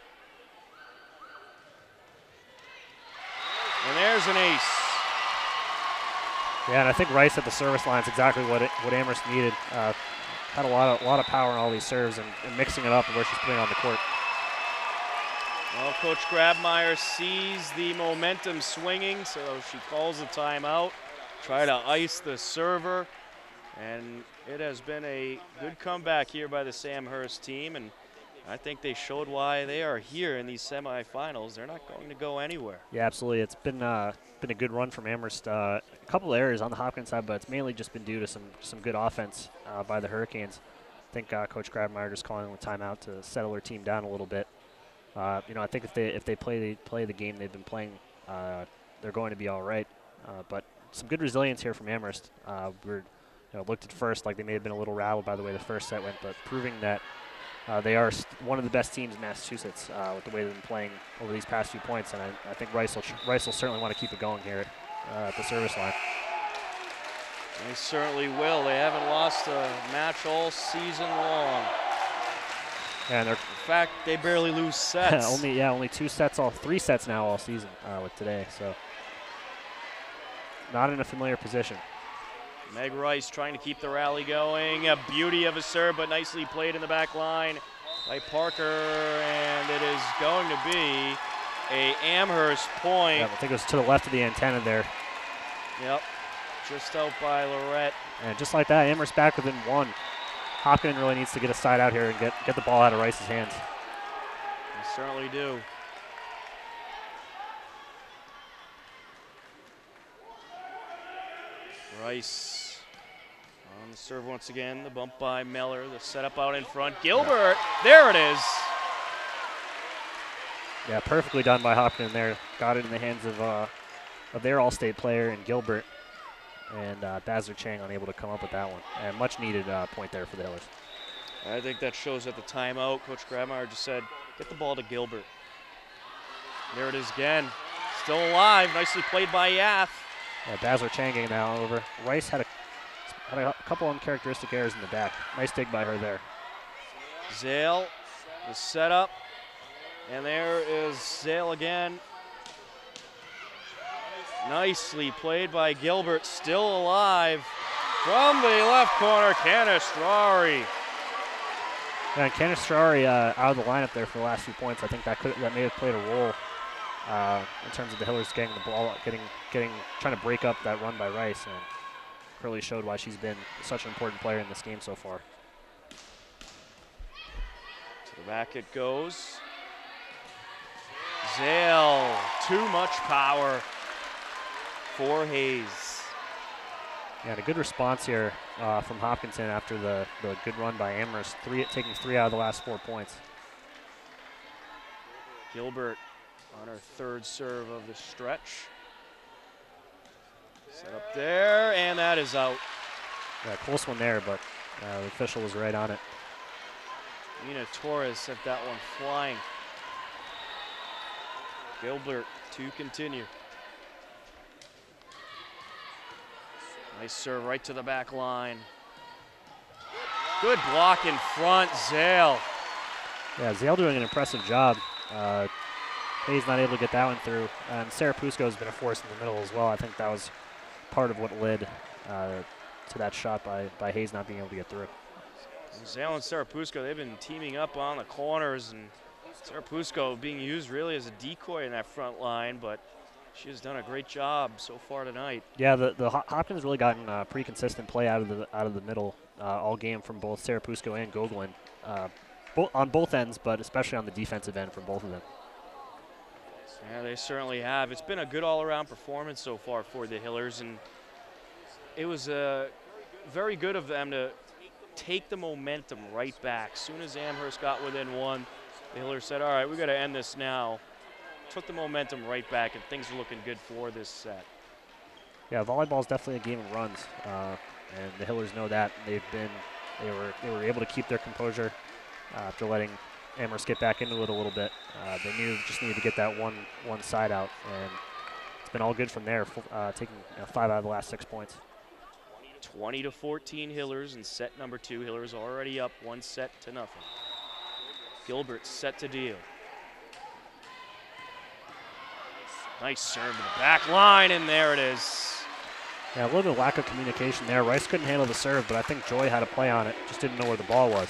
And there's an ace. Yeah, and I think Rice at the service line is exactly what it, what Amherst needed. Uh, had a lot of lot of power in all these serves and, and mixing it up and where she's putting it on the court. Well, Coach Grabmeyer sees the momentum swinging, so she calls a timeout. Try to ice the server, and it has been a good comeback here by the Amherst team, and I think they showed why they are here in these semifinals. They're not going to go anywhere. Yeah, absolutely. It's been uh, been a good run from Amherst. Uh, a couple of errors on the Hopkins side, but it's mainly just been due to some some good offense uh, by the Hurricanes. I think uh, Coach Grabmeyer just calling the timeout to settle her team down a little bit. Uh, you know, I think if they if they play the play the game they've been playing, uh, they're going to be all right. Uh, but some good resilience here from Amherst. Uh, we're you know, looked at first like they may have been a little rattled by the way the first set went, but proving that uh, they are st one of the best teams in Massachusetts uh, with the way they've been playing over these past few points. And I, I think Rice will Rice will certainly want to keep it going here uh, at the service line. They certainly will. They haven't lost a match all season long. And they're In fact, they barely lose sets. only yeah, only two sets, all three sets now all season uh, with today. So not in a familiar position. Meg Rice trying to keep the rally going. A beauty of a serve, but nicely played in the back line by Parker, and it is going to be a Amherst point. Yeah, I think it was to the left of the antenna there. Yep, just out by Lorette. And just like that, Amherst back within one. Hopkins really needs to get a side out here and get, get the ball out of Rice's hands. They certainly do. Rice on the serve once again. The bump by Meller. The setup out in front. Gilbert. There it is. Yeah, perfectly done by Hopkins there. Got it in the hands of uh, of their All-State player and Gilbert. And uh, Bazzer Chang unable to come up with that one. And much needed uh, point there for the Hillers. I think that shows at the timeout. Coach Grabmeyer just said, get the ball to Gilbert. There it is again. Still alive. Nicely played by Yath. Yeah, Bazzer Chang getting that over. Rice had a, had a couple uncharacteristic errors in the back. Nice dig by her there. Zale, the setup. And there is Zale again. Nicely played by Gilbert, still alive. From the left corner, Canistrari. Yeah, Canistrari uh, out of the lineup there for the last few points. I think that could that may have played a role uh, in terms of the Hillers getting the ball, getting, getting, trying to break up that run by Rice, and really showed why she's been such an important player in this game so far. To the back it goes. Zale, too much power for Hayes. Yeah, and a good response here uh, from Hopkinton after the, the good run by Amherst, three, taking three out of the last four points. Gilbert on her third serve of the stretch. Set up there, and that is out. Yeah, close one there, but uh, the official was right on it. Nina Torres sent that one flying. Gilbert to continue. Nice serve right to the back line. Good block in front, Zale. Yeah, Zale doing an impressive job. Uh, Hayes not able to get that one through. And Sarah Pusko has been a force in the middle as well. I think that was part of what led uh, to that shot by, by Hayes not being able to get through. Zale and Sarah Pusko, they've been teaming up on the corners, and Sarah Pusko being used really as a decoy in that front line, but she has done a great job so far tonight. Yeah, the, the Hopkins really gotten uh, pretty consistent play out of the out of the middle uh, all game from both Sarah Pusko and Gogolin, uh, bo on both ends, but especially on the defensive end from both of them. Yeah, they certainly have. It's been a good all-around performance so far for the Hillers, and it was uh, very good of them to take the momentum right back. As soon as Amherst got within one, the Hillers said, all right, we got to end this now. Took the momentum right back, and things are looking good for this set. Yeah, volleyball is definitely a game of runs, uh, and the Hillers know that. They've been, they were, they were able to keep their composure uh, after letting Amherst get back into it a little bit. Uh, they knew just needed to get that one, one side out, and it's been all good from there, uh, taking you know, five out of the last six points. twenty to fourteen Hillers in set number two. Hillers already up one set to nothing. Gilbert set to deal. Nice serve to the back line, and there it is. Yeah, a little bit of lack of communication there. Rice couldn't handle the serve, but I think Joy had a play on it. Just didn't know where the ball was.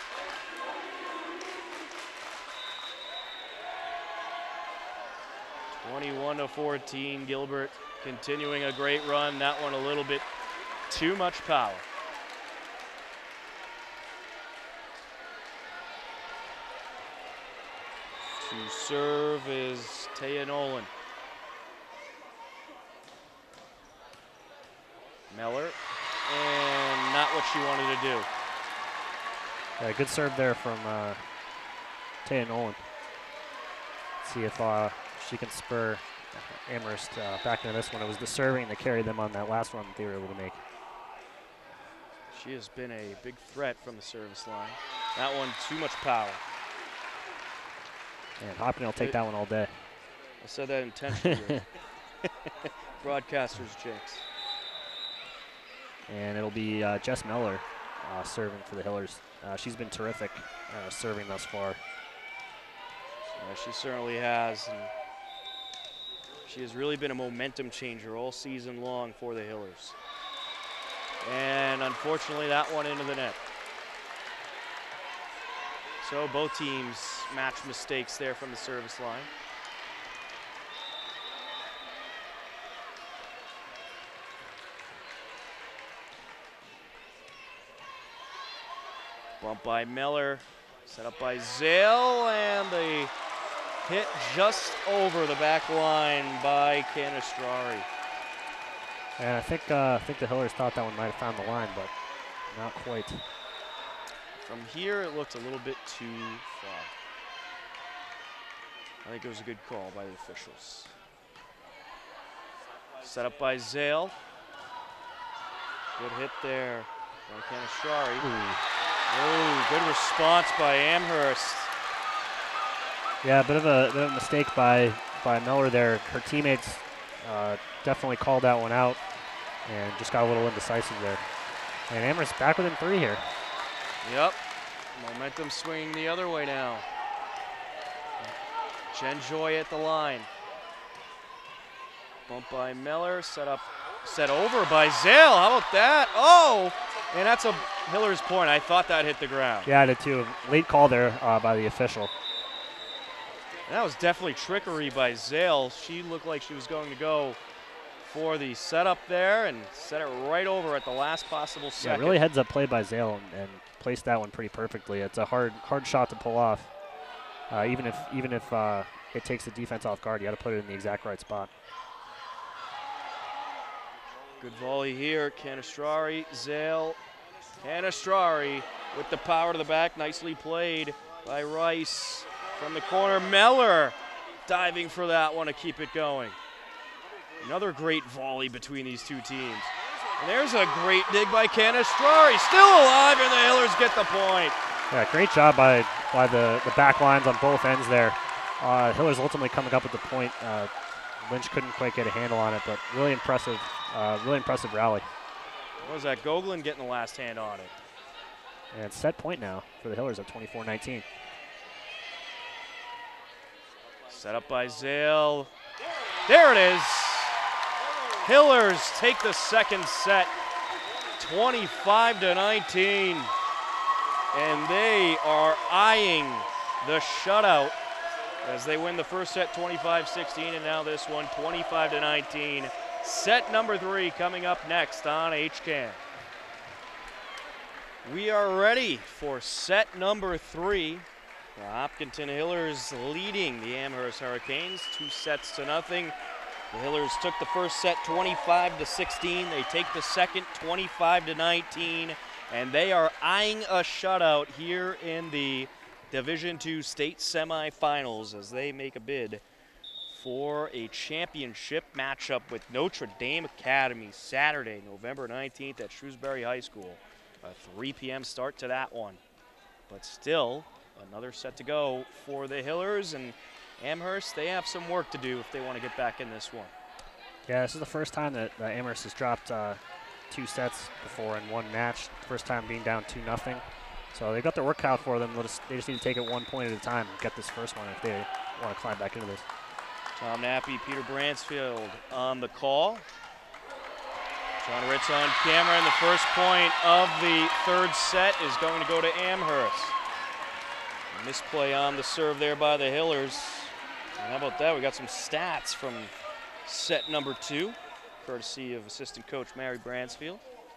twenty-one to fourteen, Gilbert continuing a great run. That one a little bit too much power. To serve is Taya Nolan. Meller, and not what she wanted to do. Yeah, good serve there from uh, Taya Nolan. See if uh, she can spur Amherst uh, back into this one. It was the serving that carried them on that last run that they were able to make. She has been a big threat from the service line. That one, too much power. And Hopkins will take that one all day. I said that intentionally. Broadcaster's jinx. And it'll be uh, Jess Meller uh, serving for the Hillers. Uh, she's been terrific uh, serving thus far. Yeah, she certainly has. And she has really been a momentum changer all season long for the Hillers. And unfortunately, that one into the net. So both teams match mistakes there from the service line. Bump by Miller, set up by Zale, and the hit just over the back line by Canestrari. And I think uh, I think the Hillers thought that one might have found the line, but not quite. From here, it looked a little bit too far. I think it was a good call by the officials. Set up by Zale. Good hit there by Canestrari. Oh, good response by Amherst. Yeah, a bit of a, bit of a mistake by, by Miller there. Her teammates uh, definitely called that one out and just got a little indecisive there. And Amherst back within three here. Yep, momentum swinging the other way now. Jen Joy at the line. Bump by Miller, set up, set over by Zale. How about that? Oh, and that's a Hiller's point. I thought that hit the ground. Yeah, I did too. Late call there uh, by the official. That was definitely trickery by Zale. She looked like she was going to go for the setup there and set it right over at the last possible second. Yeah, really heads up play by Zale and, and placed that one pretty perfectly. It's a hard hard shot to pull off. Uh, even if even if uh, it takes the defense off guard, you got to put it in the exact right spot. Good volley here, Canestrari, Zale, Canestrari with the power to the back, nicely played by Rice. From the corner, Miller diving for that one to keep it going. Another great volley between these two teams. And there's a great dig by Canestrari, still alive, and the Hillers get the point. Yeah, great job by, by the, the back lines on both ends there. Uh, Hillers ultimately coming up with the point. Uh, Lynch couldn't quite get a handle on it, but really impressive, uh, really impressive rally. What was that? Gogolin getting the last hand on it. And set point now for the Hillers at twenty-four nineteen. Set up by Zale. There it is. Hillers take the second set, twenty-five to nineteen. And they are eyeing the shutout as they win the first set twenty-five sixteen, and now this one twenty-five to nineteen. Set number three coming up next on H C A M. We are ready for set number three. The Hopkinton Hillers leading the Amherst Hurricanes two sets to nothing. The Hillers took the first set twenty-five to sixteen. They take the second twenty-five to nineteen, and they are eyeing a shutout here in the Division two state semifinals as they make a bid for a championship matchup with Notre Dame Academy Saturday, November nineteenth at Shrewsbury High School. A three p m start to that one. But still, another set to go for the Hillers, and Amherst, they have some work to do if they want to get back in this one. Yeah, this is the first time that uh, Amherst has dropped uh, two sets before in one match. First time being down two nothing. So they've got their work cut out for them. They'll just, they just need to take it one point at a time and get this first one if they want to climb back into this. Tom Nappy, Peter Bransfield on the call. John Ritz on camera, and the first point of the third set is going to go to Amherst. Misplay on the serve there by the Hillers. And how about that? We got some stats from set number two, courtesy of assistant coach Mary Bransfield.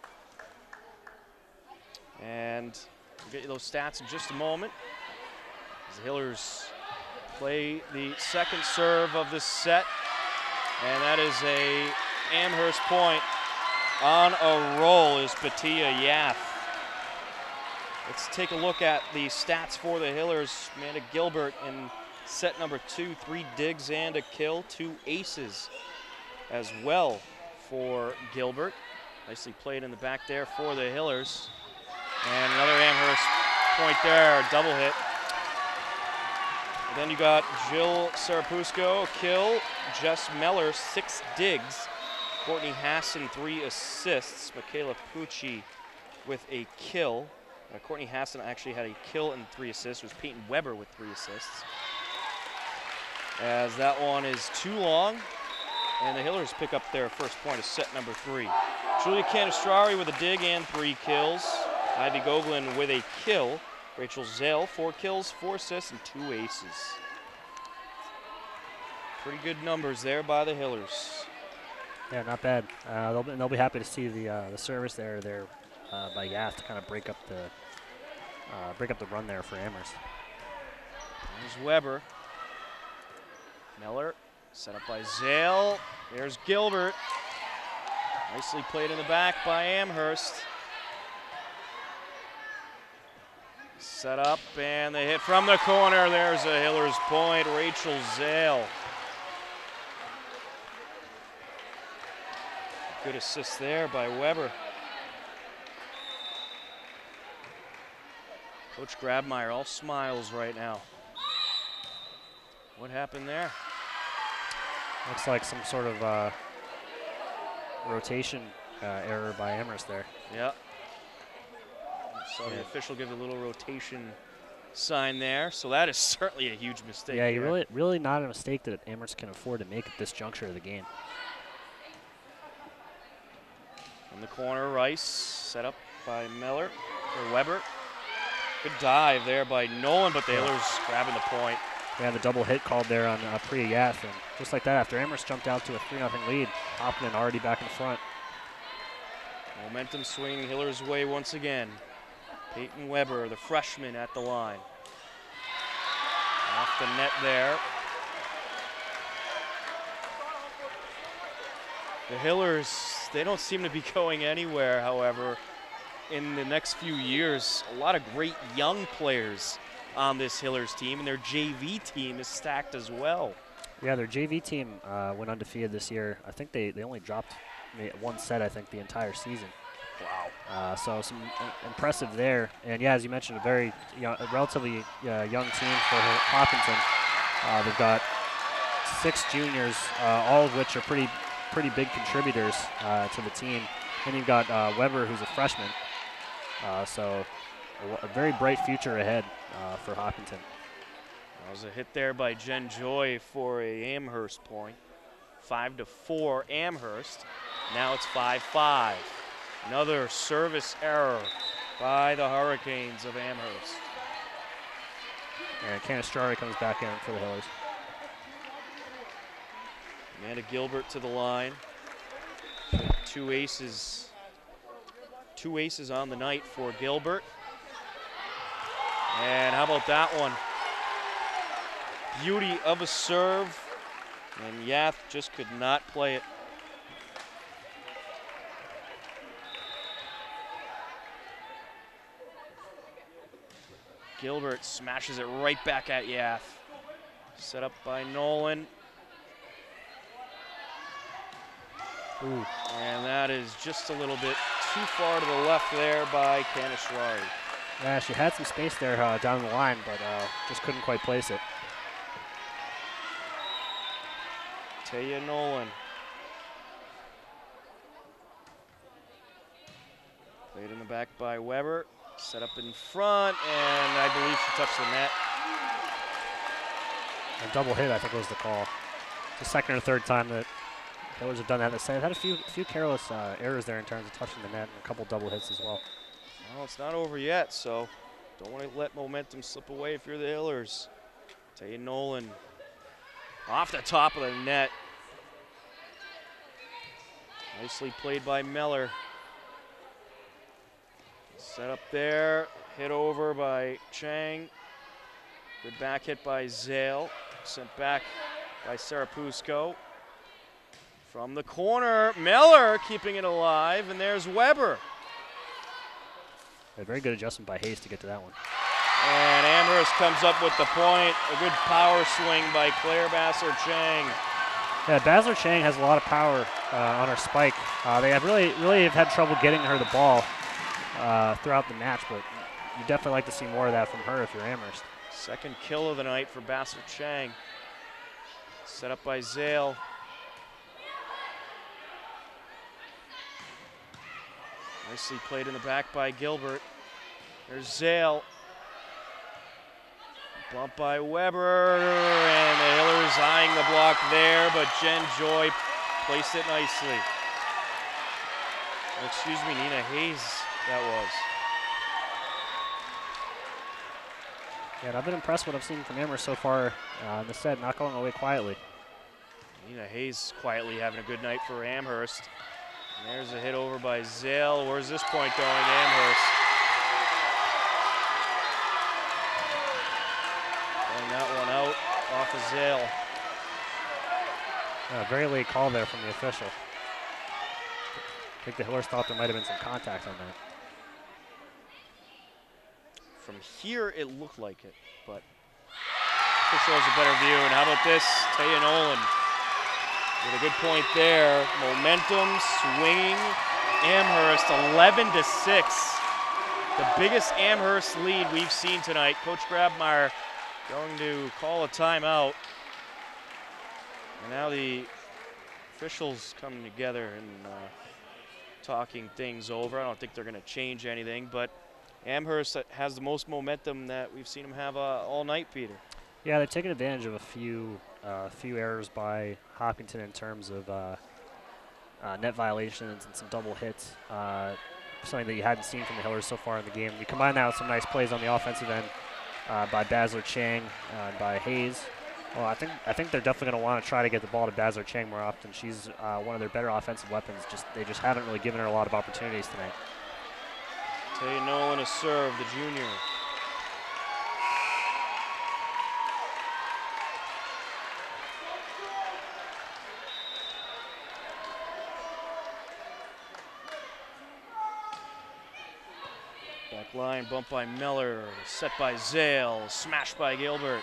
And we'll get you those stats in just a moment. As the Hillers play the second serve of this set, and that is a Amherst point. On a roll is Patia Yath. Let's take a look at the stats for the Hillers. Amanda Gilbert in set number two, three digs and a kill, two aces as well for Gilbert. Nicely played in the back there for the Hillers. And another Amherst point there, double hit. And then you got Jill Sarapusco, a kill. Jess Meller, six digs. Courtney Hassan, three assists. Michaela Pucci with a kill. Uh, Courtney Hassan actually had a kill and three assists. It was Peyton Weber with three assists. As that one is too long, and the Hillers pick up their first point of set number three. Julia Canistrari with a dig and three kills. Ivy Goglin with a kill. Rachel Zell, four kills, four assists, and two aces. Pretty good numbers there by the Hillers. Yeah, not bad. Uh, they'll, be, they'll be happy to see the uh, the service there there uh, by Yath to kind of break up the uh, break up the run there for Amherst. There's Weber. Miller, set up by Zale. There's Gilbert. Nicely played in the back by Amherst. Set up, and they hit from the corner. There's a Hillers point, Rachel Zale. Good assist there by Weber. Coach Grabmeyer all smiles right now. What happened there? Looks like some sort of uh, rotation uh, error by Amherst there. Yeah. Saw the official give a little rotation sign there, so that is certainly a huge mistake. Yeah, you here. really, really not a mistake that Amherst can afford to make at this juncture of the game. From the corner, Rice set up by Miller or Weber. Good dive there by Nolan, but the Yeah. Hillers grabbing the point. Yeah, the double hit called there on uh, Priya Yath, and just like that, after Amherst jumped out to a three nothing lead, Hoppinen already back in front. Momentum swinging Hillers' way once again. Peyton Weber, the freshman, at the line. Off the net there. The Hillers, they don't seem to be going anywhere, however, in the next few years. A lot of great young players on this Hillers team, and their J V team is stacked as well. Yeah, their J V team uh, went undefeated this year. I think they, they only dropped one set, I think, the entire season. Wow. Uh, so some uh, impressive there. And yeah, as you mentioned, a very you know, a relatively uh, young team for Hopkinton. Uh, they've got six juniors, uh, all of which are pretty pretty big contributors uh, to the team. Then you've got uh, Weber, who's a freshman. Uh, so a, a very bright future ahead uh, for Hopkinton. That was a hit there by Jen Joy for a Amherst point. Five to four Amherst. Now it's five five. Another service error by the Hurricanes of Amherst. And Canistrari comes back in for the Hillers. Amanda Gilbert to the line. Two aces. Two aces on the night for Gilbert. And how about that one? Beauty of a serve. And Yath just could not play it. Gilbert smashes it right back at Yath. Set up by Nolan. Ooh. And that is just a little bit too far to the left there by Canistrari. Yeah, she had some space there uh, down the line, but uh, just couldn't quite place it. Taya Nolan. Played in the back by Weber. Set up in front, and I believe she touched the net. A double hit, I think, was the call. It's the second or third time that Hillers have done that. They've had a few few careless uh, errors there in terms of touching the net, and a couple double hits as well. Well, it's not over yet, so don't want to let momentum slip away if you're the Hillers. Taya Nolan off the top of the net. Nicely played by Miller. Set up there, hit over by Chang. Good back hit by Zale. Sent back by Sarapusco. From the corner, Miller keeping it alive, and there's Weber. A very good adjustment by Hayes to get to that one. And Amherst comes up with the point. A good power swing by Claire Bassler-Chang. Yeah, Bassler-Chang has a lot of power uh, on her spike. Uh, they have really, really have had trouble getting her the ball uh, throughout the match, but you definitely like to see more of that from her if you're Amherst. Second kill of the night for Bassler-Chang. Set up by Zale. Nicely played in the back by Gilbert. There's Zale. Bump by Weber, and the Hillers eyeing the block there, but Jen Joy placed it nicely. Oh, excuse me, Nina Hayes, that was. Yeah, and I've been impressed with what I've seen from Amherst so far uh, in the set, not going away quietly. Nina Hayes quietly having a good night for Amherst. And there's a hit over by Zale. Where's this point going, Amherst? That one out off of Zale. Uh, very late call there from the official. I think the Hillers thought there might have been some contact on that. From here, it looked like it, but official has a better view. And how about this? Taya Nolan with a good point there. Momentum, swinging. Amherst eleven to six. The biggest Amherst lead we've seen tonight. Coach Grabmeyer going to call a timeout. And now the officials coming together and uh, talking things over. I don't think they're going to change anything, but Amherst has the most momentum that we've seen them have uh, all night, Peter. Yeah, they've taken advantage of a few uh, few errors by Hopkinton in terms of uh, uh, net violations and some double hits. Uh, something that you hadn't seen from the Hillers so far in the game. You combine that with some nice plays on the offensive end Uh, by Basler Chang uh, and by Hayes. Well, I think I think they're definitely going to want to try to get the ball to Basler Chang more often. She's uh, one of their better offensive weapons. Just they just haven't really given her a lot of opportunities tonight. Taya Nolan a serve, the junior. Back line, bump by Miller, set by Zale, smashed by Gilbert.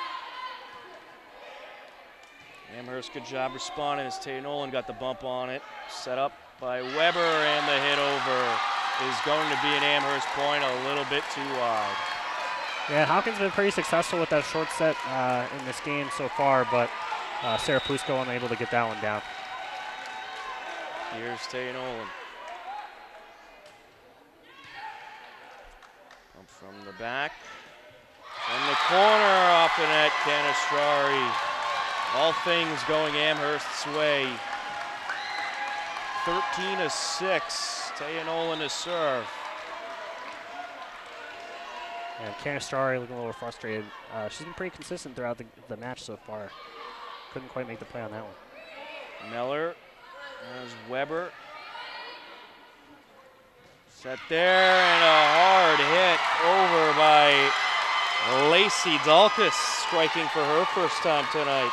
Amherst, good job responding as Taya Nolan got the bump on it. Set up by Weber, and the hit over is going to be an Amherst point, a little bit too wide. Yeah, Hopkins been pretty successful with that short set uh, in this game so far, but uh, Sarah Pusko unable to get that one down. Here's Taya Nolan. Up from the back. From the corner, off the net, Canistrari. All things going Amherst's way. thirteen to six. Taya Nolan to serve. And Canistrari looking a little frustrated. Uh, she's been pretty consistent throughout the, the match so far. Couldn't quite make the play on that one. Miller. There's Weber. Set there, and a hard hit over by Lacey Dalkus, striking for her first time tonight.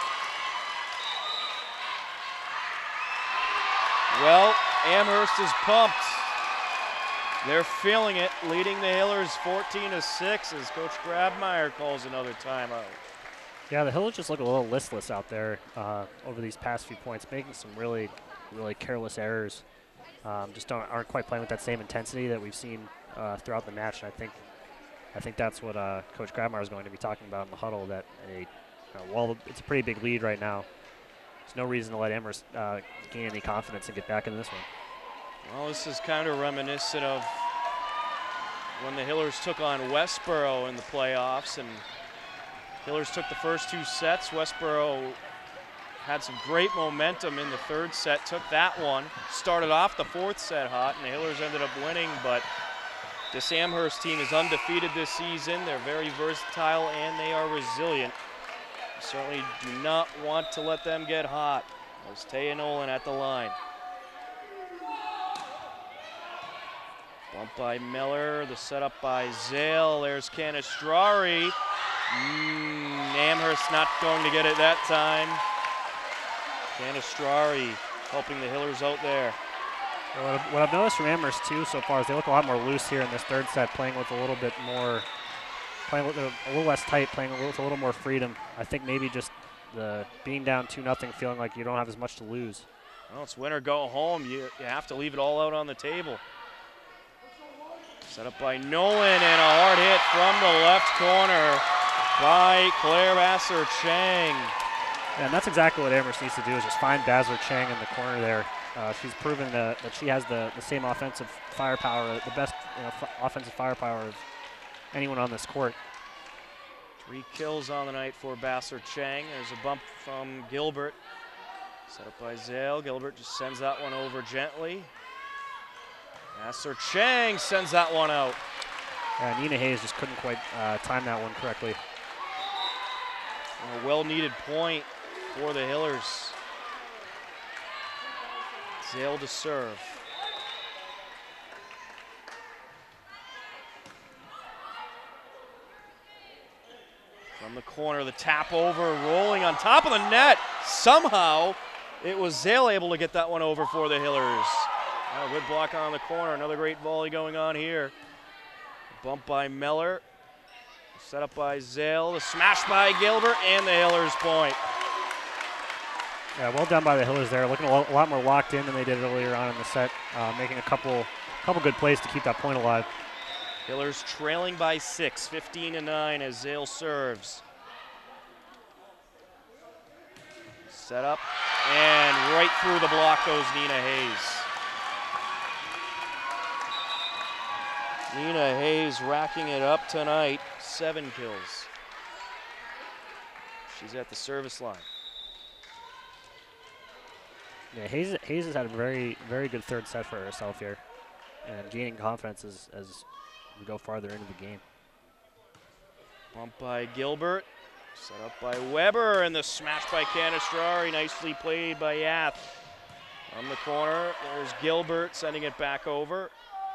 Well, Amherst is pumped. They're feeling it, leading the Hillers fourteen to six as Coach Grabmeyer calls another timeout. Yeah, the Hillers just look a little listless out there uh, over these past few points, making some really, really careless errors. Um, just don't, aren't quite playing with that same intensity that we've seen uh, throughout the match. And I think, I think that's what uh, Coach Grabmeyer is going to be talking about in the huddle. That a, uh, while it's a pretty big lead right now, there's no reason to let Amherst uh, gain any confidence and get back into this one. Well, this is kind of reminiscent of when the Hillers took on Westboro in the playoffs, and Hillers took the first two sets. Westboro had some great momentum in the third set, took that one, started off the fourth set hot, and the Hillers ended up winning, but this Amherst team is undefeated this season. They're very versatile and they are resilient. You certainly do not want to let them get hot. There's Taya Nolan at the line. Bump by Miller, the setup by Zale. There's Canistrari. Mm, Amherst not going to get it that time. Canistrari helping the Hillers out there. Well, what, I've, what I've noticed from Amherst too so far is they look a lot more loose here in this third set, playing with a little bit more, playing with a, a little less tight, playing with a little more freedom. I think maybe just the being down two nothing, feeling like you don't have as much to lose. Well, it's win or go home. You, you have to leave it all out on the table. Set up by Nolan, and a hard hit from the left corner by Claire Basler-Chang. Yeah, and that's exactly what Amherst needs to do, is just find Basler Chang in the corner there Uh, she's proven that, that she has the, the same offensive firepower, the best you know, f offensive firepower of anyone on this court. Three kills on the night for Basser Chang. There's a bump from Gilbert. Set up by Zale. Gilbert just sends that one over gently. Basser Chang sends that one out. Yeah, Nina Hayes just couldn't quite uh, time that one correctly. A well-needed point for the Hillers. Zale to serve. From the corner, the tap over, rolling on top of the net. Somehow, it was Zale able to get that one over for the Hillers. Oh, good block on the corner. Another great volley going on here. Bump by Meller. Set up by Zale. The smash by Gilbert, and the Hillers point. Yeah, well done by the Hillers there. Looking a lot, a lot more locked in than they did earlier on in the set. Uh, making a couple, couple good plays to keep that point alive. Hillers trailing by six, fifteen to nine as Zale serves. Set up, and right through the block goes Nina Hayes. Nina Hayes racking it up tonight, seven kills. She's at the service line. Yeah, Hayes, Hayes has had a very, very good third set for herself here, and gaining confidence as, as we go farther into the game. Bump by Gilbert, set up by Weber, and the smash by Canistrari, nicely played by Yath. On the corner, there's Gilbert sending it back over.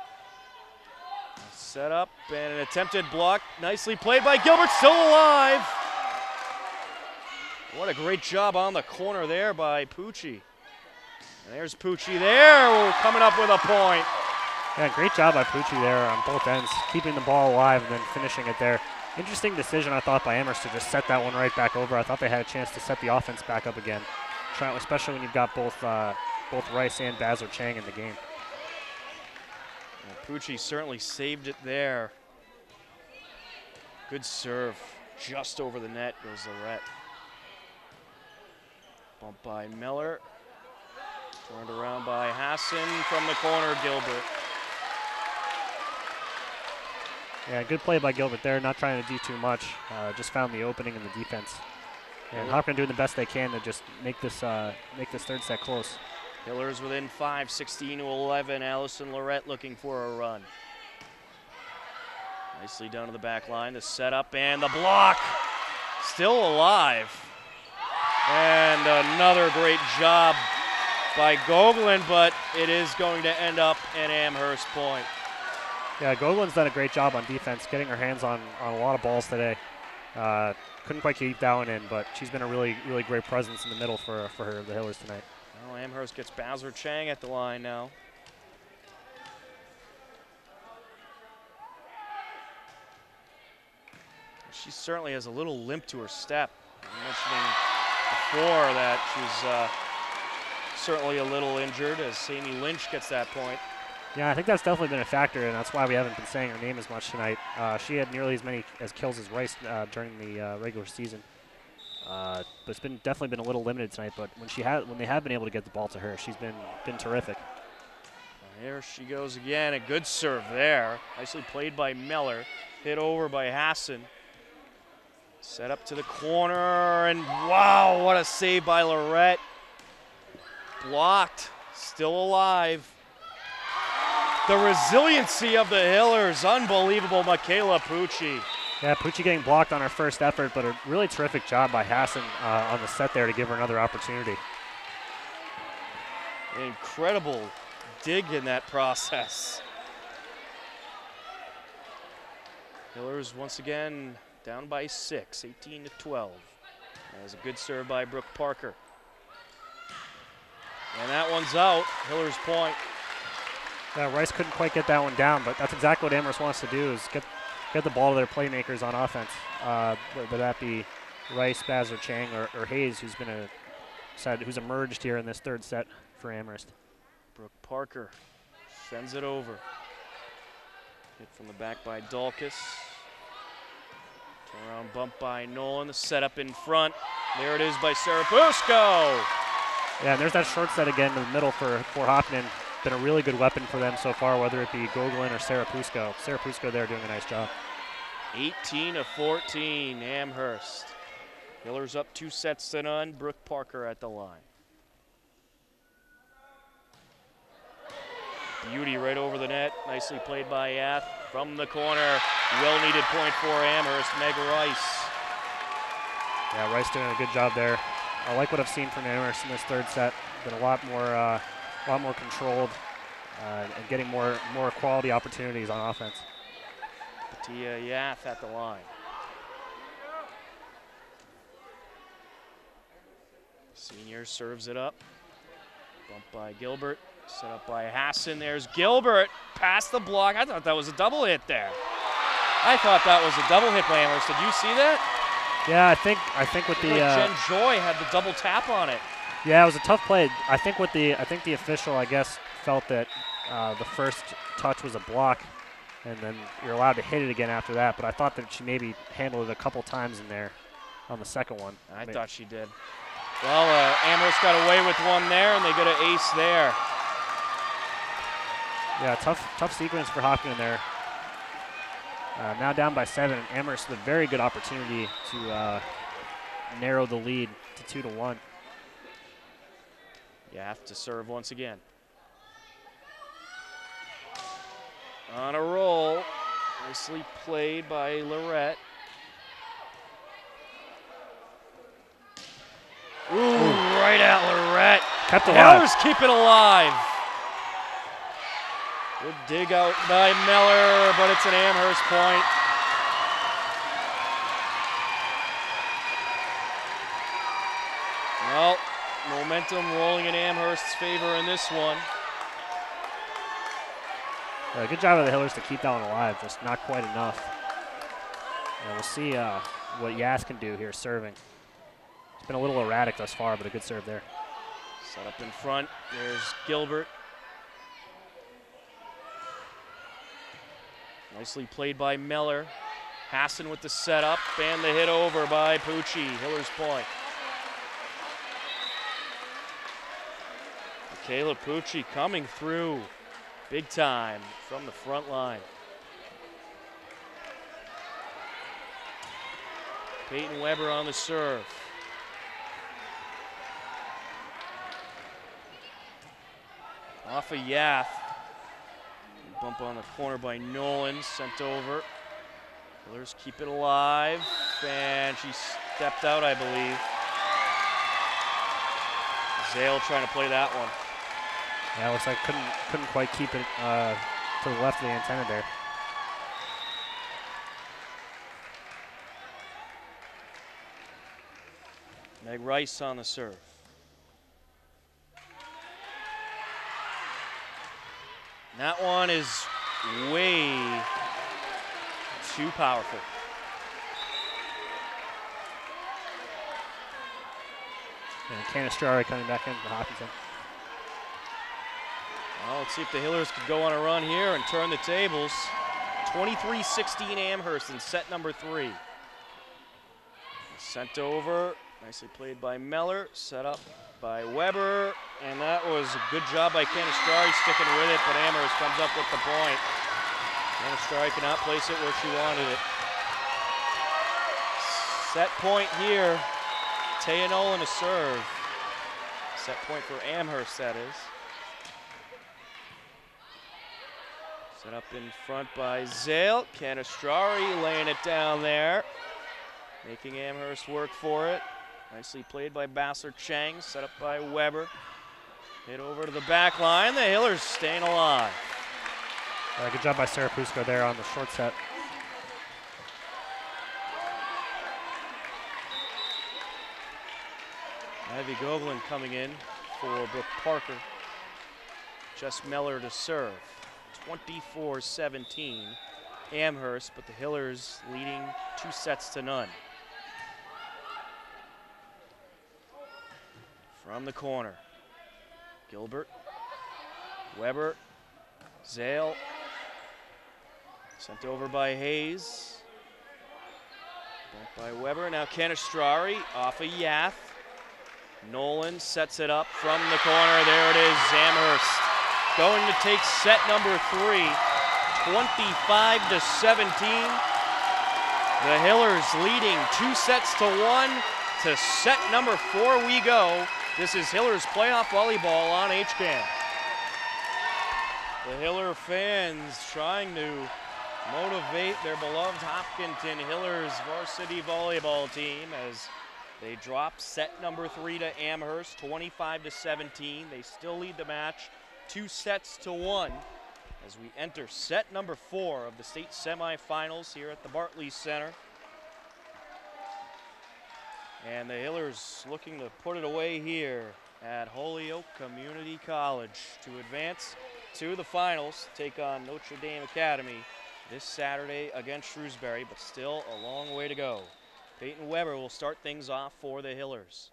Set up and an attempted block, nicely played by Gilbert, still alive. What a great job on the corner there by Pucci. And there's Pucci there, coming up with a point. Yeah, great job by Pucci there on both ends, keeping the ball alive and then finishing it there. Interesting decision, I thought, by Amherst to just set that one right back over. I thought they had a chance to set the offense back up again, Try, especially when you've got both uh, both Rice and Basser Chang in the game. Well, Pucci certainly saved it there. Good serve, just over the net goes Lorette. Bump by Miller. Turned around by Hassan from the corner, Gilbert. Yeah, good play by Gilbert there, not trying to do too much. Uh, just found the opening in the defense. And Hopkins doing the best they can to just make this uh, make this third set close. Hillers within five, sixteen to eleven. Allison Lorette looking for a run. Nicely down to the back line, the setup and the block. Still alive. And another great job by Gogolin, but it is going to end up an Amherst point. Yeah, Gogolin's done a great job on defense, getting her hands on, on a lot of balls today. Uh, couldn't quite keep that one in, but she's been a really, really great presence in the middle for, for her, the Hillers tonight. Well, Amherst gets Basser Chang at the line now. She certainly has a little limp to her step. I'm mentioning before that she's uh, certainly a little injured as Amy Lynch gets that point. Yeah, I think that's definitely been a factor, and that's why we haven't been saying her name as much tonight. Uh, she had nearly as many as kills as Rice uh, during the uh, regular season, uh, but it's been definitely been a little limited tonight. But when she had, when they have been able to get the ball to her, she's been been terrific. Here she goes again, a good serve there. Nicely played by Meller, hit over by Hassan. Set up to the corner, and wow, what a save by Lorette. Blocked, still alive. The resiliency of the Hillers, unbelievable. Michaela Pucci. Yeah, Pucci getting blocked on her first effort, but a really terrific job by Hassan uh, on the set there to give her another opportunity. An incredible dig in that process. Hillers once again down by six, eighteen to twelve. That was a good serve by Brooke Parker. And that one's out, Hillers point. Yeah, Rice couldn't quite get that one down, but that's exactly what Amherst wants to do, is get get the ball to their playmakers on offense, uh, whether that be Rice, Basser Chang, or, or Hayes, who's been a side who's emerged here in this third set for Amherst. Brooke Parker sends it over. Hit from the back by Dalkus. Turn around bump by Nolan. The setup in front. There it is by Sarah Busco. Yeah, and there's that short set again in the middle for, for Hopkinen. Been a really good weapon for them so far, whether it be Gogolin or Sarapusko. Sarapusko there doing a nice job. eighteen to fourteen, Amherst. Hillers up two sets to none. Brooke Parker at the line. Beauty right over the net. Nicely played by Yath. From the corner, well-needed point for Amherst. Meg Rice. Yeah, Rice doing a good job there. I like what I've seen from Amherst in this third set. Been a lot more, uh, a lot more controlled, uh, and getting more, more quality opportunities on offense. Tia Yath at the line. Senior serves it up. Bumped by Gilbert. Set up by Hassan. There's Gilbert. Past the block. I thought that was a double hit there. I thought that was a double hit by Amherst. Did you see that? Yeah, I think I think with the like uh, Jen Joy had the double tap on it. yeah, it was a tough play. I think with the I think the official I guess felt that uh, the first touch was a block, and then you're allowed to hit it again after that. But I thought that she maybe handled it a couple times in there on the second one. I maybe. thought she did. Well, uh, Amherst got away with one there, and they get an ace there. Yeah, tough tough sequence for Hopkinen there. Uh, now down by seven, Amherst with a very good opportunity to uh, narrow the lead to two to one. You have to serve once again. On a roll, nicely played by Lorette. Ooh, Ooh. Right at Lorette. Kept alive. Hillers keep it alive. Good dig out by Miller, but it's an Amherst point. Well, momentum rolling in Amherst's favor in this one. Uh, good job of the Hillers to keep that one alive, just not quite enough. And we'll see uh, what Yas can do here serving. It's been a little erratic thus far, but a good serve there. Set up in front, there's Gilbert. Nicely played by Miller. Hassan with the setup and the hit over by Pucci. Hillers point. Michaela Pucci coming through big time from the front line. Peyton Weber on the serve. Off of Yath. Bump on the corner by Nolan, sent over. Hillers keep it alive, and she stepped out, I believe. Zale trying to play that one. Yeah, looks like couldn't couldn't quite keep it uh, to the left of the antenna there. Meg Rice on the serve. That one is way too powerful. And Canistrari coming back in for Hopkinton. Well, let's see if the Hillers could go on a run here and turn the tables. twenty-three sixteen Amherst in set number three. Sent over, nicely played by Meller, set up by Weber, and that was a good job by Canistrari sticking with it, but Amherst comes up with the point. Canistrari cannot place it where she wanted it. Set point here. Taya Nolan to serve. Set point for Amherst, that is. Set up in front by Zale. Canistrari laying it down there, making Amherst work for it. Nicely played by Bassler Chang, set up by Weber. Hit over to the back line. The Hillers staying alive. Uh, good job by Sarah Pusko there on the short set. Ivy Gogolin coming in for Brooke Parker. Jess Meller to serve. twenty-four seventeen Amherst, but the Hillers leading two sets to none. From the corner, Gilbert, Weber, Zale, sent over by Hayes. Bumped by Weber, now Canistrari off of Yath. Nolan sets it up from the corner. There it is, Amherst going to take set number three, twenty-five to seventeen. The Hillers leading two sets to one. To set number four we go. This is Hillers playoff volleyball on H C A M. The Hiller fans trying to motivate their beloved Hopkinton Hillers varsity volleyball team as they drop set number three to Amherst, twenty-five to seventeen. They still lead the match, two sets to one, as we enter set number four of the state semifinals here at the Bartley Center. And the Hillers looking to put it away here at Holyoke Community College to advance to the finals, take on Notre Dame Academy this Saturday against Shrewsbury, but still a long way to go. Peyton Weber will start things off for the Hillers.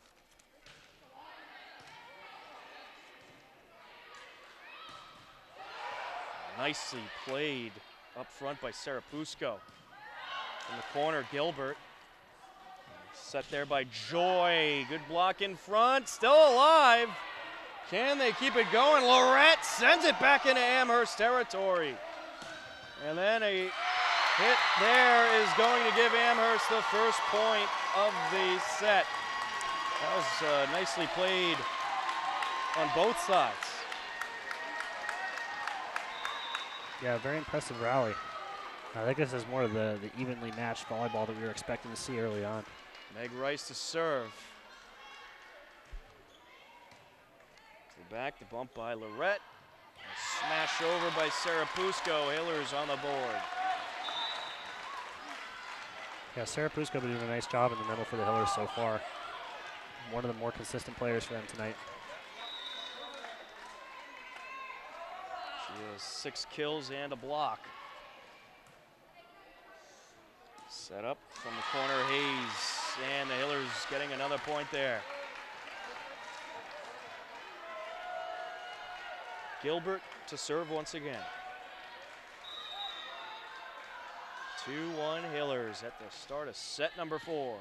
Nicely played up front by Sarapusko. In the corner, Gilbert. Set there by Joy. Good block in front, still alive. Can they keep it going? Lorette sends it back into Amherst territory. And then a hit there is going to give Amherst the first point of the set. That was uh, nicely played on both sides. Yeah, very impressive rally. I think this is more of the, the evenly matched volleyball that we were expecting to see early on. Meg Rice to serve. To the back, the bump by Lorette. A smash over by Sarapusko. Hillers on the board. Yeah, Sarapusko been doing a nice job in the middle for the Hillers so far. One of the more consistent players for them tonight. She has six kills and a block. Set up from the corner, Hayes, and the Hillers getting another point there. Gilbert to serve once again. two one Hillers at the start of set number four.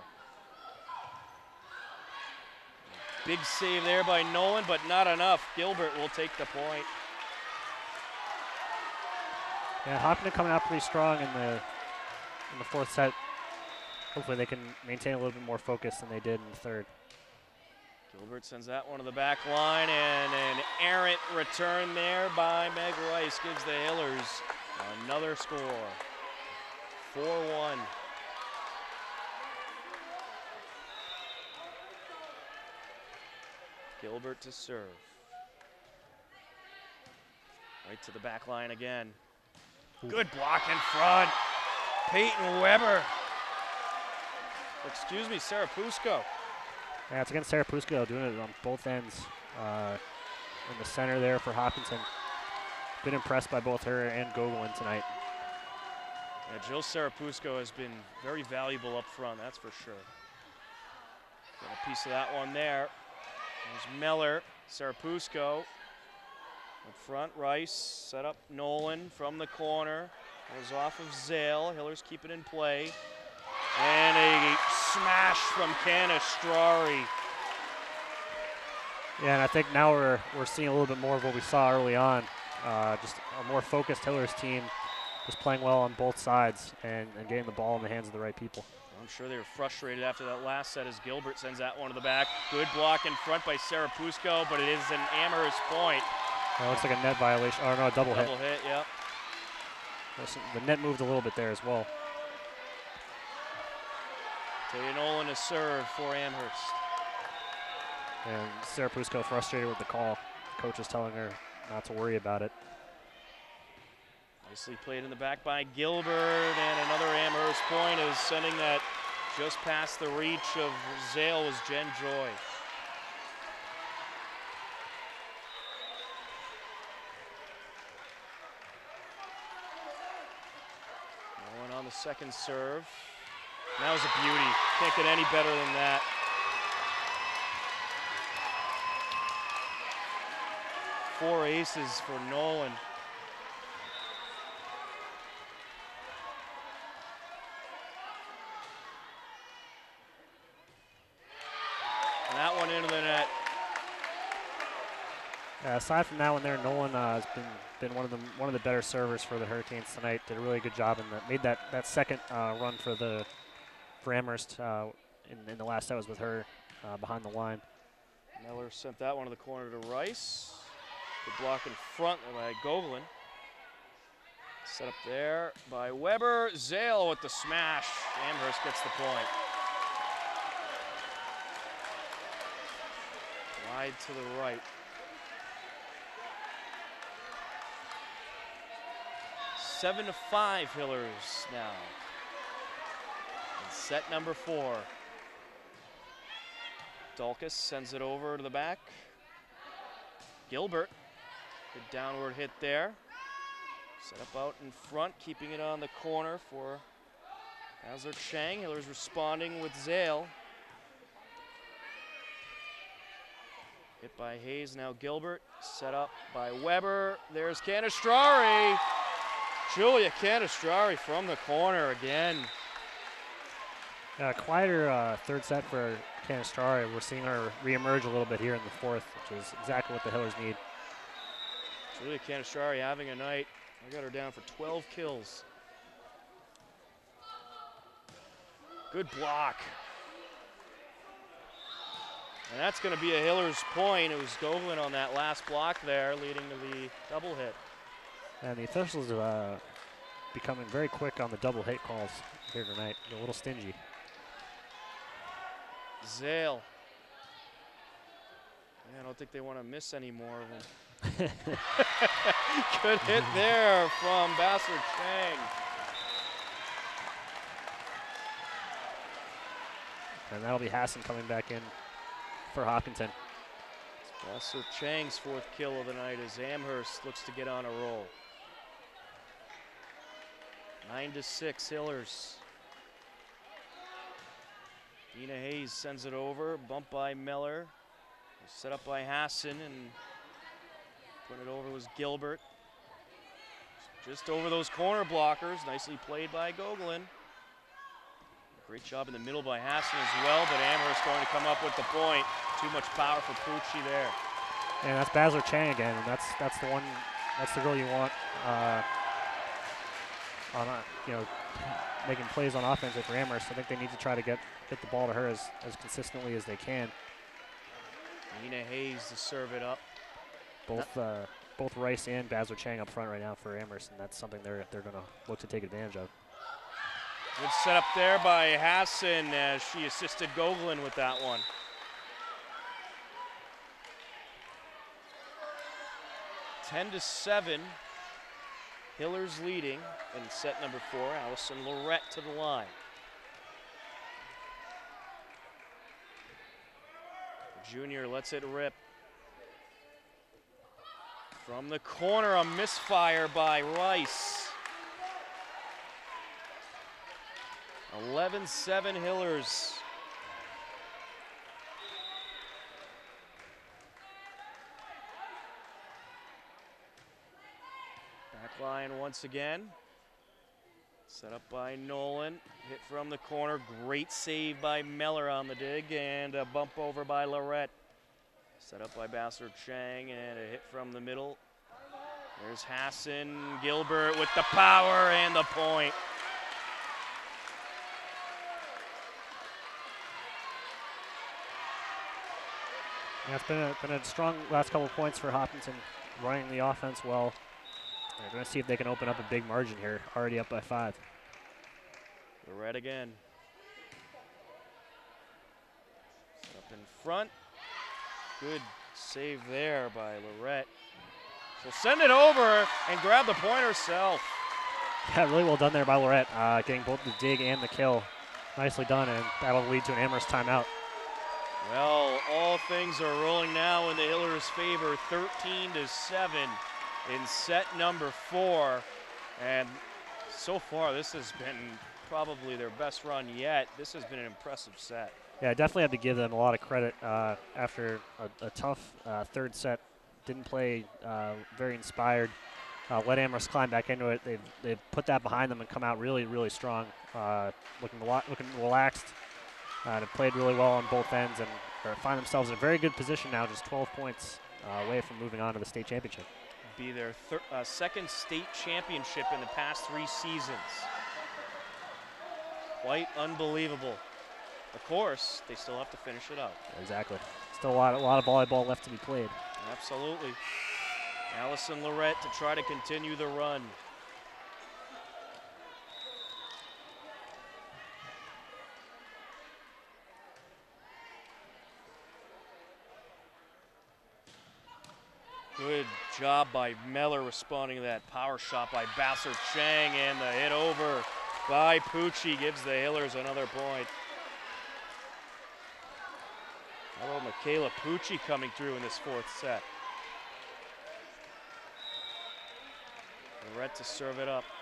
Big save there by Nolan, but not enough. Gilbert will take the point. Yeah, Hopkinton coming out pretty strong in the in the fourth set. Hopefully they can maintain a little bit more focus than they did in the third. Gilbert sends that one to the back line, and an errant return there by Meg Rice gives the Hillers another score. four one. Gilbert to serve. Right to the back line again. Good block in front. Peyton Weber. Excuse me, Sarapusko. Yeah, it's against Sarapusko, doing it on both ends. Uh, in the center there for Hopkinton. Been impressed by both her and Gogolin tonight. Yeah, Jill Sarapusko has been very valuable up front, that's for sure. Got a piece of that one there. There's Meller, Sarapusko. Up front, Rice, set up Nolan from the corner. Goes off of Zale, Hillers keep it in play. And a smash from Canestrari. Yeah, and I think now we're, we're seeing a little bit more of what we saw early on. Uh, just a more focused Hillers team, just playing well on both sides and, and getting the ball in the hands of the right people. I'm sure they were frustrated after that last set as Gilbert sends that one to the back. Good block in front by Sarapusko, but it is an Amherst point. That looks like a net violation, or no, a double, Double hit. hit, yep. The net moved a little bit there as well. Taylor Nolan to serve for Amherst. And Sarapusko frustrated with the call. The coach is telling her not to worry about it. Nicely played in the back by Gilbert, and another Amherst point is sending that just past the reach of Zale was Jen Joy. Nolan on the second serve. And that was a beauty. Can't get any better than that. Four aces for Nolan. And that one into the net. Uh, aside from that one there, Nolan uh, has been been one of the one of the better servers for the Hurricanes tonight. Did a really good job in that. Made that that second uh, run for the for Amherst uh, in, in the last set was with her uh, behind the line. Miller sent that one to the corner to Rice. Good block in front by Goglin. Set up there by Weber. Zale with the smash. Amherst gets the point. Wide to the right. Seven to five Hillers now. And set number four. Dulcus sends it over to the back. Gilbert, good downward hit there. Set up out in front, keeping it on the corner for Basler Chang. Hillers responding with Zale. Hit by Hayes, now Gilbert. Set up by Weber. There's Canestrari. Julia Canestrari from the corner again. Uh, quieter uh, third set for Canestrari. We're seeing her reemerge a little bit here in the fourth, which is exactly what the Hillers need. Julia Canestrari having a night. I got her down for twelve kills. Good block. And that's going to be a Hillers point. It was Goglin on that last block there, leading to the double hit. And the officials are uh, becoming very quick on the double hit calls here tonight. They're a little stingy. Zale. Yeah, I don't think they want to miss any more of them. Good hit there from Basler Chang. And that'll be Hassan coming back in for Hopkinton. Basler Chang's fourth kill of the night as Amherst looks to get on a roll. Nine to six Hillers. Dina Hayes sends it over, bumped by Miller. Set up by Hassan, and putting it over was Gilbert. Just over those corner blockers, nicely played by Goglin. Great job in the middle by Hassan as well, but Amherst going to come up with the point. Too much power for Pucci there. And that's Basler Chang again, and that's that's the one, that's the girl you want uh, on, uh, you know, making plays on offense for Amherst. I think they need to try to get get the ball to her as, as consistently as they can. Nina Hayes to serve it up. Both uh, both Rice and Basler Chang up front right now for Amherst, and that's something they're they're going to look to take advantage of. Good setup there by Hassan as she assisted Goglin with that one. ten to seven. Hillers leading in set number four. Allison Lorette to the line. Junior lets it rip. From the corner, a misfire by Rice. eleven seven Hillers. Back line once again. Set up by Nolan. Hit from the corner. Great save by Meller on the dig, and a bump over by Lorette. Set up by Basler Chang, and a hit from the middle. There's Hassan. Gilbert with the power and the point. Yeah, it's been a, been a strong last couple of points for Hopkinton, running the offense well. They're going to see if they can open up a big margin here, already up by five. Lorette again. Set up in front. Good save there by Lorette. She'll send it over and grab the point herself. Yeah, really well done there by Lorette, uh, getting both the dig and the kill. Nicely done, and that'll lead to an Amherst timeout. Well, all things are rolling now in the Hillers' favor, thirteen to seven in set number four. And so far, this has been probably their best run yet. This has been an impressive set. Yeah, I definitely have to give them a lot of credit uh, after a, a tough uh, third set. Didn't play uh, very inspired. Uh, let Amherst climb back into it. They've, they've put that behind them and come out really, really strong, uh, looking, looking relaxed. Uh, they've played really well on both ends and find themselves in a very good position now, just twelve points uh, away from moving on to the state championship. Be their thir uh, second state championship in the past three seasons. Quite unbelievable. Of course, they still have to finish it out. Exactly. Still a lot, a lot of volleyball left to be played. Absolutely. Allison Lorette to try to continue the run. Good job by Meller responding to that power shot by Bassert Chang, and the hit over by Pucci gives the Hillers another point. How about Michaela Pucci coming through in this fourth set? Lorette to serve it up.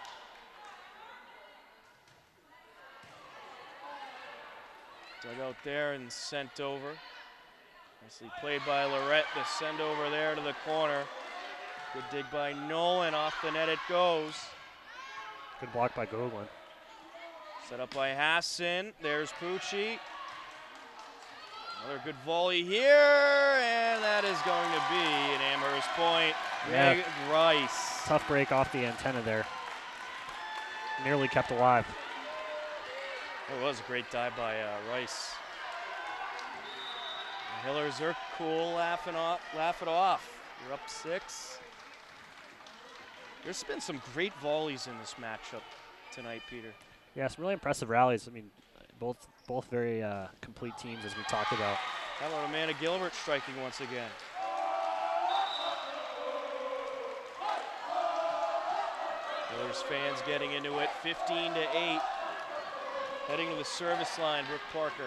Dug out there and sent over. Nicely played by Lorette to send over there to the corner. Good dig by Nolan, off the net it goes. Good block by Goglin. Set up by Hassan, there's Pucci. Another good volley here, and that is going to be an Amherst point. Yeah. Meg Rice. Tough break off the antenna there. Nearly kept alive. It was a great dive by uh, Rice. The Hillers are cool, laughing off, laugh it off. You're up six. There's been some great volleys in this matchup tonight, Peter. Yeah, some really impressive rallies. I mean, both both very uh, complete teams, as we talked about. How about Amanda Gilbert striking once again? Hillers fans getting into it, fifteen to eight. Heading to the service line, Brooke Parker.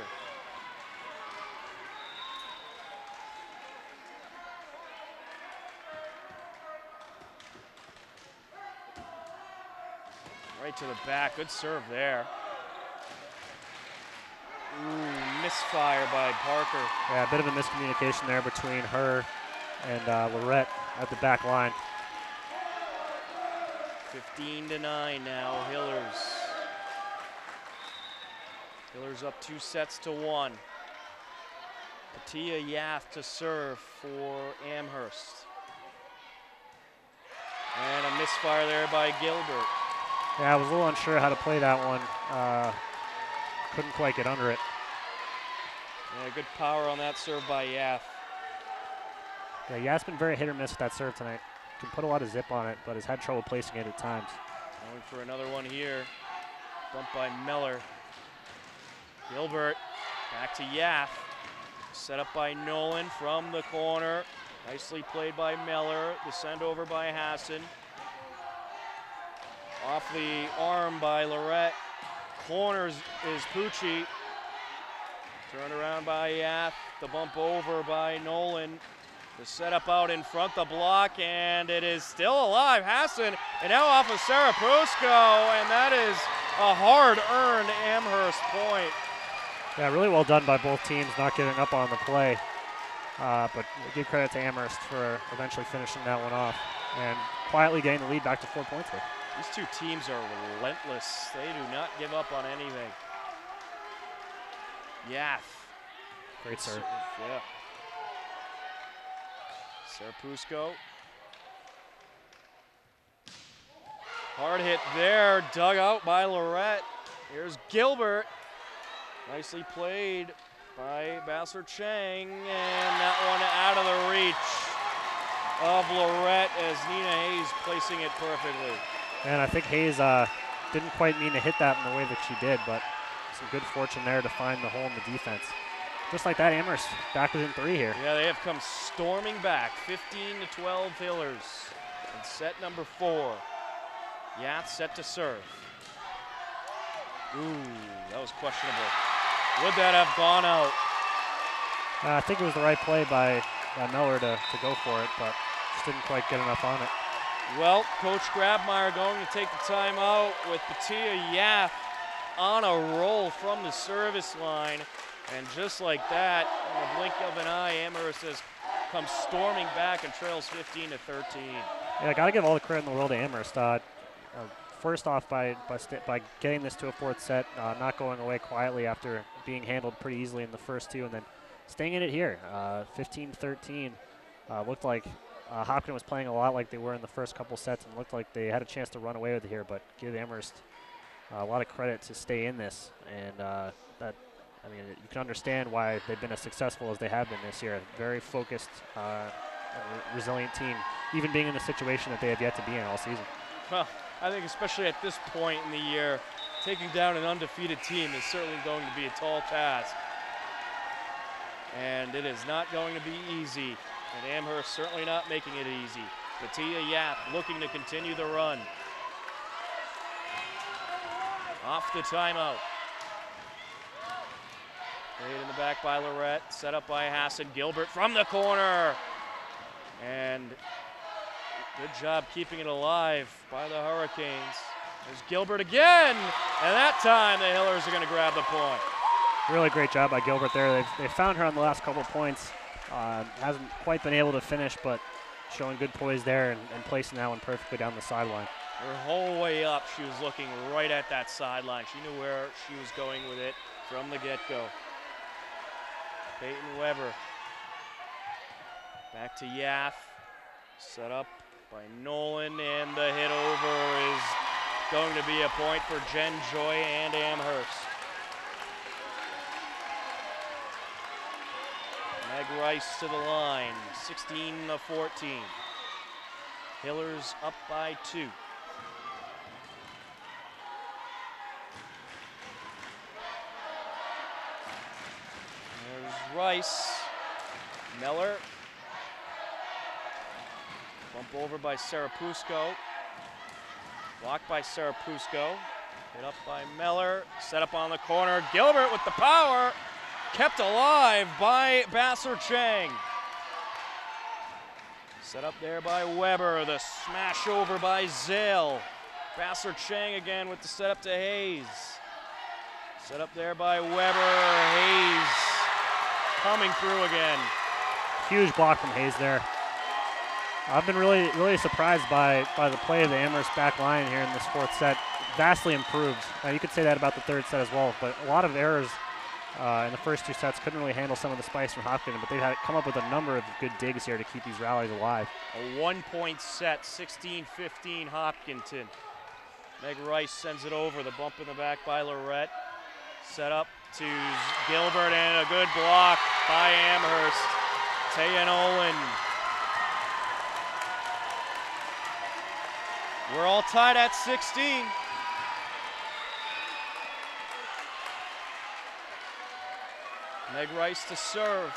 Right to the back, good serve there. Ooh, misfire by Parker. Yeah, a bit of a miscommunication there between her and uh, Lorette at the back line. fifteen to nine now, Hillers. Hillers up two sets to one. Patia Yath to serve for Amherst. And a misfire there by Gilbert. Yeah, I was a little unsure how to play that one. Uh, couldn't quite get under it. Yeah, good power on that serve by Yath. Yeah, Yath's been very hit or miss with that serve tonight. Can put a lot of zip on it, but has had trouble placing it at times. Going for another one here. Bumped by Meller. Gilbert back to Yath. Set up by Nolan from the corner. Nicely played by Meller. The send over by Hassan. Off the arm by Lorette. Corners is Pucci. Turned around by Yath. The bump over by Nolan. The setup out in front, the block, and it is still alive. Hassan, and now off of Sarah Prusko, and that is a hard-earned Amherst point. Yeah, really well done by both teams, not giving up on the play. Uh, but give credit to Amherst for eventually finishing that one off and quietly getting the lead back to four points there. These two teams are relentless. They do not give up on anything. Yath. Great serve. Yeah. Serpusco. Hard hit there, dug out by Lorette. Here's Gilbert. Nicely played by Bassert Chang, and that one out of the reach of Lorette as Nina Hayes placing it perfectly. And I think Hayes uh, didn't quite mean to hit that in the way that she did, but some good fortune there to find the hole in the defense. Just like that, Amherst back within three here. Yeah, they have come storming back, fifteen to twelve Hillers in set number four. Yath set to serve. Ooh, that was questionable. Would that have gone out? Uh, I think it was the right play by, by Miller to, to go for it, but just didn't quite get enough on it. Well, Coach Grabmeyer going to take the timeout with Patia Yath on a roll from the service line. And just like that, in the blink of an eye, Amherst has come storming back and trails fifteen to thirteen. Yeah, I got to give all the credit in the world to Amherst. Uh, uh, first off, by by, by getting this to a fourth set, uh, not going away quietly after being handled pretty easily in the first two, and then staying in it here, uh, fifteen thirteen. Uh, looked like uh, Hopkins was playing a lot like they were in the first couple sets, and looked like they had a chance to run away with it here. But give Amherst uh, a lot of credit to stay in this, and uh, that I mean you can understand why they've been as successful as they have been this year. Very focused, uh, re resilient team, even being in a situation that they have yet to be in all season. Well, I think especially at this point in the year, taking down an undefeated team is certainly going to be a tall task. And it is not going to be easy. And Amherst certainly not making it easy. Katia Yap looking to continue the run. Off the timeout. Played in the back by Lorette, set up by Hassan. Gilbert from the corner. And good job keeping it alive by the Hurricanes. There's Gilbert again, and that time the Hillers are going to grab the point. Really great job by Gilbert there. They've, they found her on the last couple of points. Uh, hasn't quite been able to finish, but showing good poise there and, and placing that one perfectly down the sideline. Her whole way up, she was looking right at that sideline. She knew where she was going with it from the get-go. Peyton Weber. Back to Yaff. Set up by Nolan, and the hit over is going to be a point for Jen Joy and Amherst. Meg Rice to the line, sixteen to fourteen. Hillers up by two. There's Rice. Miller. Bump over by Sarapusko. Blocked by Sarapusko. Hit up by Miller. Set up on the corner. Gilbert with the power. Kept alive by Basser Chang. Set up there by Weber. The smash over by Zale. Basser Chang again with the setup to Hayes. Set up there by Weber. Hayes coming through again. Huge block from Hayes there. I've been really, really surprised by, by the play of the Amherst back line here in this fourth set. Vastly improved. Uh, you could say that about the third set as well, but a lot of errors uh, in the first two sets. Couldn't really handle some of the spice from Hopkins, but they've had come up with a number of good digs here to keep these rallies alive. A one-point set, sixteen fifteen Hopkinton. Meg Rice sends it over. The bump in the back by Lorette. Set up to Gilbert, and a good block by Amherst. Taya Nolan. We're all tied at sixteen. Meg Rice to serve.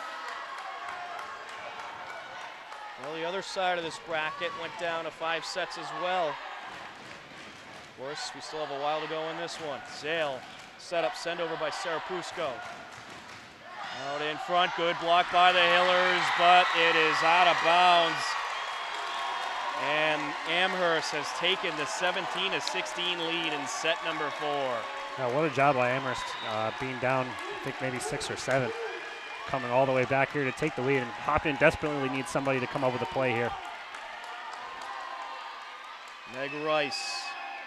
Well, the other side of this bracket went down to five sets as well. Of course, we still have a while to go in this one. Zale, set up, send over by Sarapusko. Out in front, good block by the Hillers, but it is out of bounds. And Amherst has taken the seventeen to sixteen lead in set number four. Now, what a job by Amherst, uh, being down, I think maybe six or seven, coming all the way back here to take the lead. And Hopkins desperately needs somebody to come up with a play here. Meg Rice.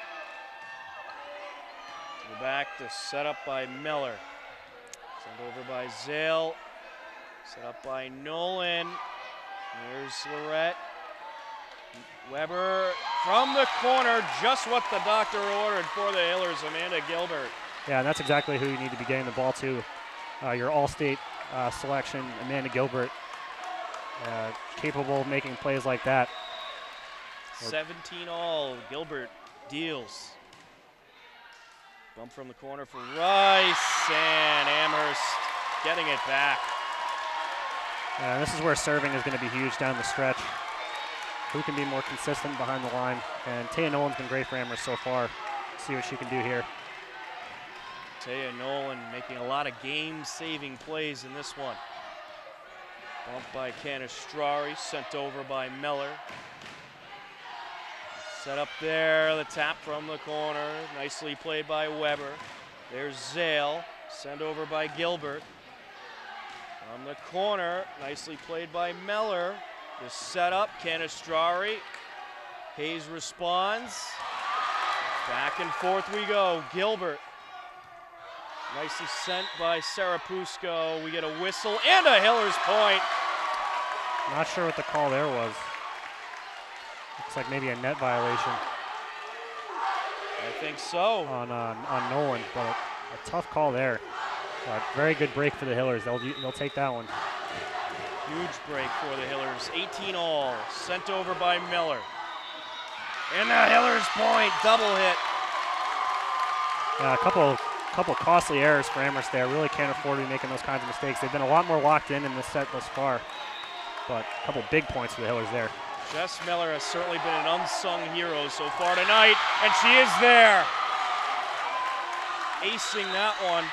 To the back, to set up by Miller. Sent over by Zale. Set up by Nolan. Here's Lorette. Weber from the corner, just what the doctor ordered for the Hillers, Amanda Gilbert. Yeah, and that's exactly who you need to be getting the ball to. Uh, your all-state uh, selection, Amanda Gilbert, uh, capable of making plays like that. seventeen all, Gilbert deals. Bump from the corner for Rice, and Amherst getting it back. Uh, this is where serving is going to be huge down the stretch. Who can be more consistent behind the line? And Taya Nolan's been great for Amherst so far. See what she can do here. Taya Nolan making a lot of game-saving plays in this one. Bump by Canestrari, sent over by Miller. Set up there, the tap from the corner. Nicely played by Weber. There's Zale, sent over by Gilbert. From the corner, nicely played by Miller. The setup, Canestrari. Hayes responds. Back and forth we go. Gilbert. Nicely sent by Sarapusko. We get a whistle and a Hillers point. Not sure what the call there was. Looks like maybe a net violation. I think so. On uh, on Nolan, but a, a tough call there. But very good break for the Hillers. They'll they'll take that one. Huge break for the Hillers. eighteen all, sent over by Miller. And the Hillers point, double hit. Yeah, a couple couple costly errors for Amherst there. Really can't afford to be making those kinds of mistakes. They've been a lot more locked in in this set thus far. But a couple big points for the Hillers there. Jess Miller has certainly been an unsung hero so far tonight, and she is there. Acing that one.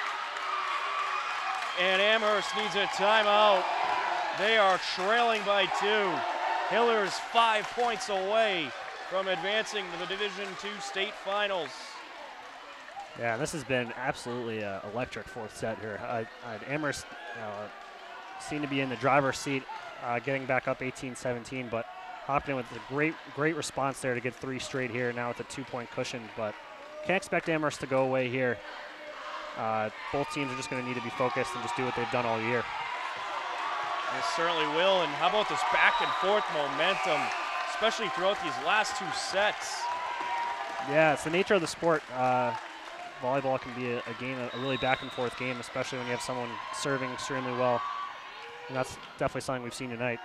And Amherst needs a timeout. They are trailing by two. Hillers five points away from advancing to the Division two state finals. Yeah, this has been absolutely uh, electric fourth set here. Uh, uh, Amherst uh, seemed to be in the driver's seat, uh, getting back up eighteen seventeen, but Hopkins with a great, great response there to get three straight here now with a two-point cushion. But can't expect Amherst to go away here. Uh, both teams are just going to need to be focused and just do what they've done all year. They certainly will. And how about this back and forth momentum, especially throughout these last two sets? Yeah, it's the nature of the sport. Uh, volleyball can be a, a game, a really back and forth game, especially when you have someone serving extremely well. And that's definitely something we've seen tonight.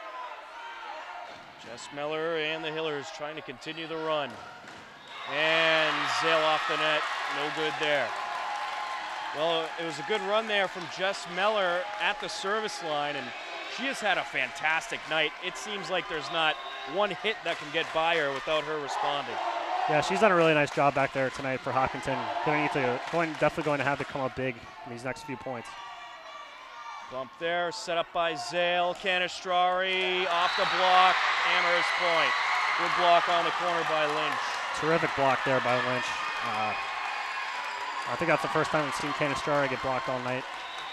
Jess Miller and the Hillers trying to continue the run. And Zale off the net, no good there. Well, it was a good run there from Jess Miller at the service line, and she has had a fantastic night. It seems like there's not one hit that can get by her without her responding. Yeah, she's done a really nice job back there tonight for Hopkinton. Going to need to, going, definitely going to have to come up big in these next few points. Bump there, set up by Zale, Canestrari, off the block, Amherst point. Good block on the corner by Lynch. Terrific block there by Lynch. Uh, I think that's the first time we've seen Canestrari get blocked all night.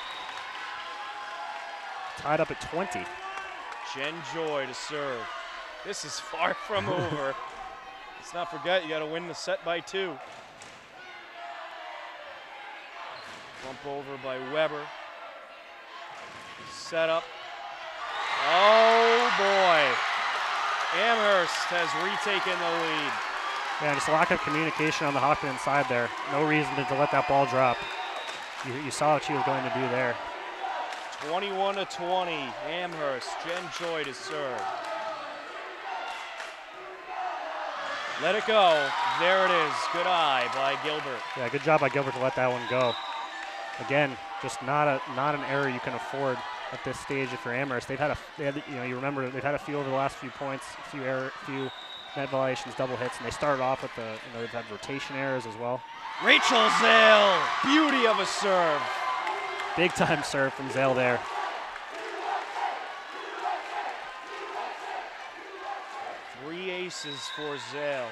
Tied up at twenty. Jen Joy to serve. This is far from over. Let's not forget, you got to win the set by two. Bump over by Weber. Set up. Oh boy. Amherst has retaken the lead. Yeah, just a lack of communication on the Hopkins side there. No reason to, to let that ball drop. You, you saw what she was going to do there. twenty-one to twenty, Amherst, Jen Joy to serve. Let it go. There it is. Good eye by Gilbert. Yeah, good job by Gilbert to let that one go. Again, just not a not an error you can afford at this stage for Amherst. They've had a, they had, you know, you remember they've had a few over the last few points, a few error, few net violations, double hits, and they started off with the, you know, they've had rotation errors as well. Rachel Zale, beauty of a serve. Big time serve from Zale there. Three aces for Zale.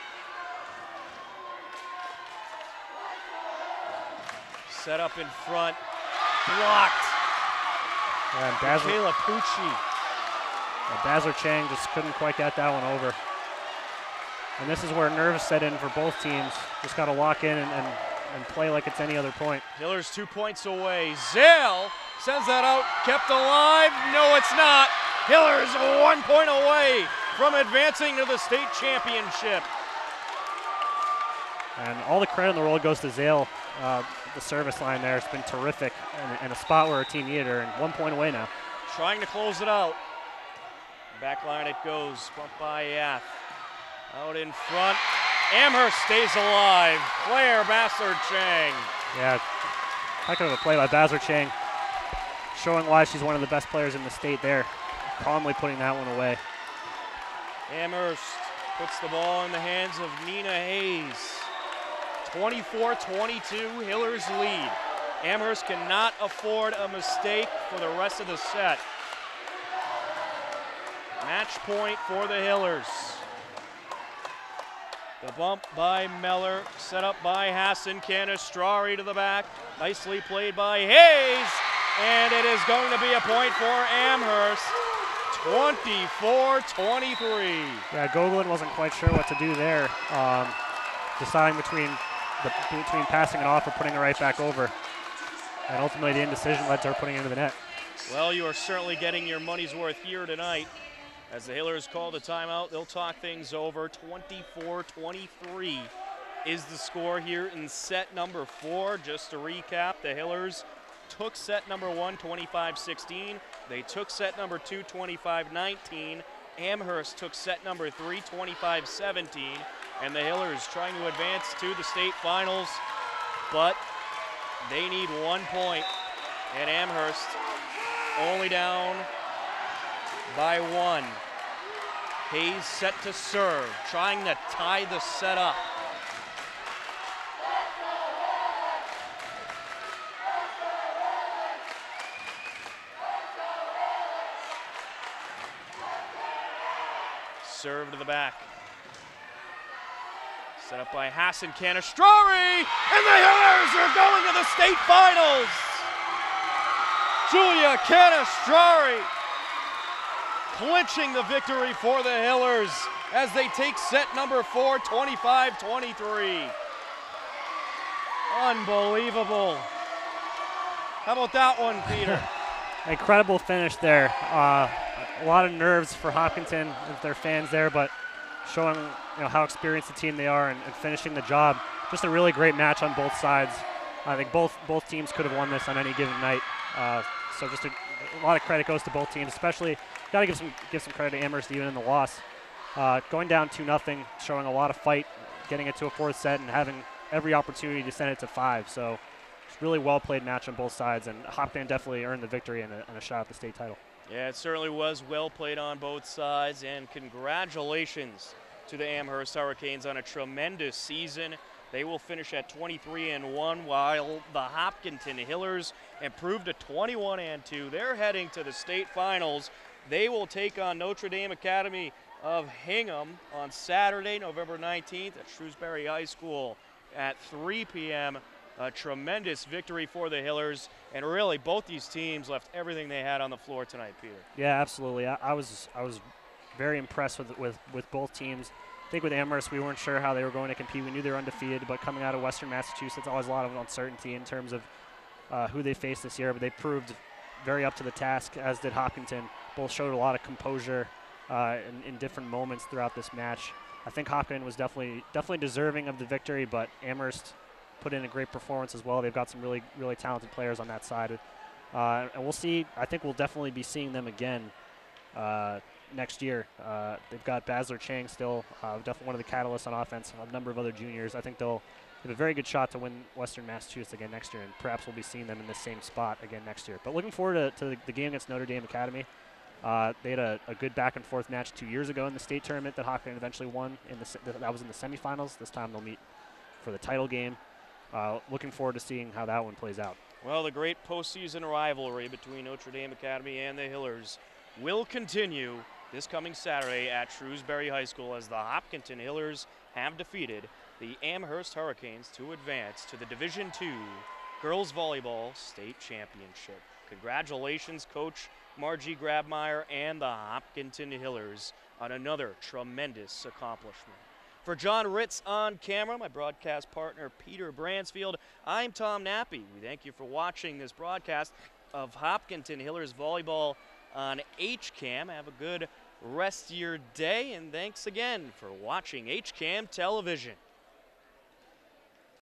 Set up in front, blocked. And Bazler, Kayla Pucci. uh, Bazler Chang just couldn't quite get that one over. And this is where nerves set in for both teams. Just got to lock in and, and, and play like it's any other point. Hillers two points away. Zale sends that out, kept alive. No, it's not. Hillers one point away from advancing to the state championship. And all the credit in the world goes to Zale. Uh, the service line there has been terrific, and, and a spot where our team needed her, and one point away now. Trying to close it out. Back line it goes, bumped by Yath. Out in front, Amherst stays alive. Claire Bassler-Chang. Yeah, heck of a play by Bazler Chang, showing why she's one of the best players in the state there, calmly putting that one away. Amherst puts the ball in the hands of Nina Hayes. twenty-four twenty-two, Hillers lead. Amherst cannot afford a mistake for the rest of the set. Match point for the Hillers. The bump by Meller, set up by Hassan, Canestrari to the back. Nicely played by Hayes, and it is going to be a point for Amherst. twenty-four twenty-three. Yeah, Gogolin wasn't quite sure what to do there, um, deciding between the, between passing it off or putting it right back over. And ultimately the indecision led to her putting it into the net. Well, you are certainly getting your money's worth here tonight. As the Hillers call the timeout, they'll talk things over. twenty-four twenty-three is the score here in set number four. Just to recap, the Hillers took set number one, twenty-five sixteen. They took set number two, twenty-five nineteen. Amherst took set number three, twenty-five seventeen. And the Hillers trying to advance to the state finals, but they need one point. And Amherst only down by one. Hayes set to serve, trying to tie the set up. Serve to the back. Set up by Hassan Canestrari, and the Hillers are going to the state finals. Julia Canestrari clinching the victory for the Hillers as they take set number four, twenty-five twenty-three. Unbelievable. How about that one, Peter? Incredible finish there. Uh, a lot of nerves for Hopkinton and their fans there, but showing you know how experienced the team they are and, and finishing the job. Just a really great match on both sides. I think both both teams could have won this on any given night. Uh, so just a, a lot of credit goes to both teams, especially got to give some give some credit to Amherst even in the loss. Uh, going down two nothing, showing a lot of fight, getting it to a fourth set and having every opportunity to send it to five. So it's really well played match on both sides, and Hopkinton definitely earned the victory and a, and a shot at the state title. Yeah, it certainly was well played on both sides, and congratulations to the Amherst Hurricanes on a tremendous season. They will finish at twenty-three and one, while the Hopkinton Hillers improved to twenty-one and two. They're heading to the state finals. They will take on Notre Dame Academy of Hingham on Saturday, November nineteenth at Shrewsbury High School at three p m A tremendous victory for the Hillers, and really both these teams left everything they had on the floor tonight, Peter. Yeah, absolutely. I, I was I was very impressed with, with with both teams. I think with Amherst, we weren't sure how they were going to compete. We knew they were undefeated, but coming out of Western Massachusetts, always a lot of uncertainty in terms of uh, who they faced this year. But they proved very up to the task, as did Hopkinton. Both showed a lot of composure uh, in, in different moments throughout this match. I think Hopkinton was definitely definitely deserving of the victory, but Amherst put in a great performance as well. They've got some really, really talented players on that side. Uh, and we'll see, I think we'll definitely be seeing them again uh, next year. Uh, they've got Basler Chang still, uh, definitely one of the catalysts on offense, a number of other juniors. I think they'll have a very good shot to win Western Massachusetts again next year, and perhaps we'll be seeing them in the same spot again next year. But looking forward to, to the, the game against Notre Dame Academy. Uh, they had a, a good back and forth match two years ago in the state tournament that Hopkinton eventually won. In the, se- that was in the semifinals. This time they'll meet for the title game. Uh, looking forward to seeing how that one plays out. Well, the great postseason rivalry between Notre Dame Academy and the Hillers will continue this coming Saturday at Shrewsbury High School, as the Hopkinton Hillers have defeated the Amherst Hurricanes to advance to the Division two Girls Volleyball State Championship. Congratulations, Coach Margie Grabmeyer and the Hopkinton Hillers on another tremendous accomplishment. For John Ritz on camera, my broadcast partner Peter Bransfield, I'm Tom Nappy. We thank you for watching this broadcast of Hopkinton Hillers Volleyball on H CAM. Have a good rest of your day, and thanks again for watching H CAM Television.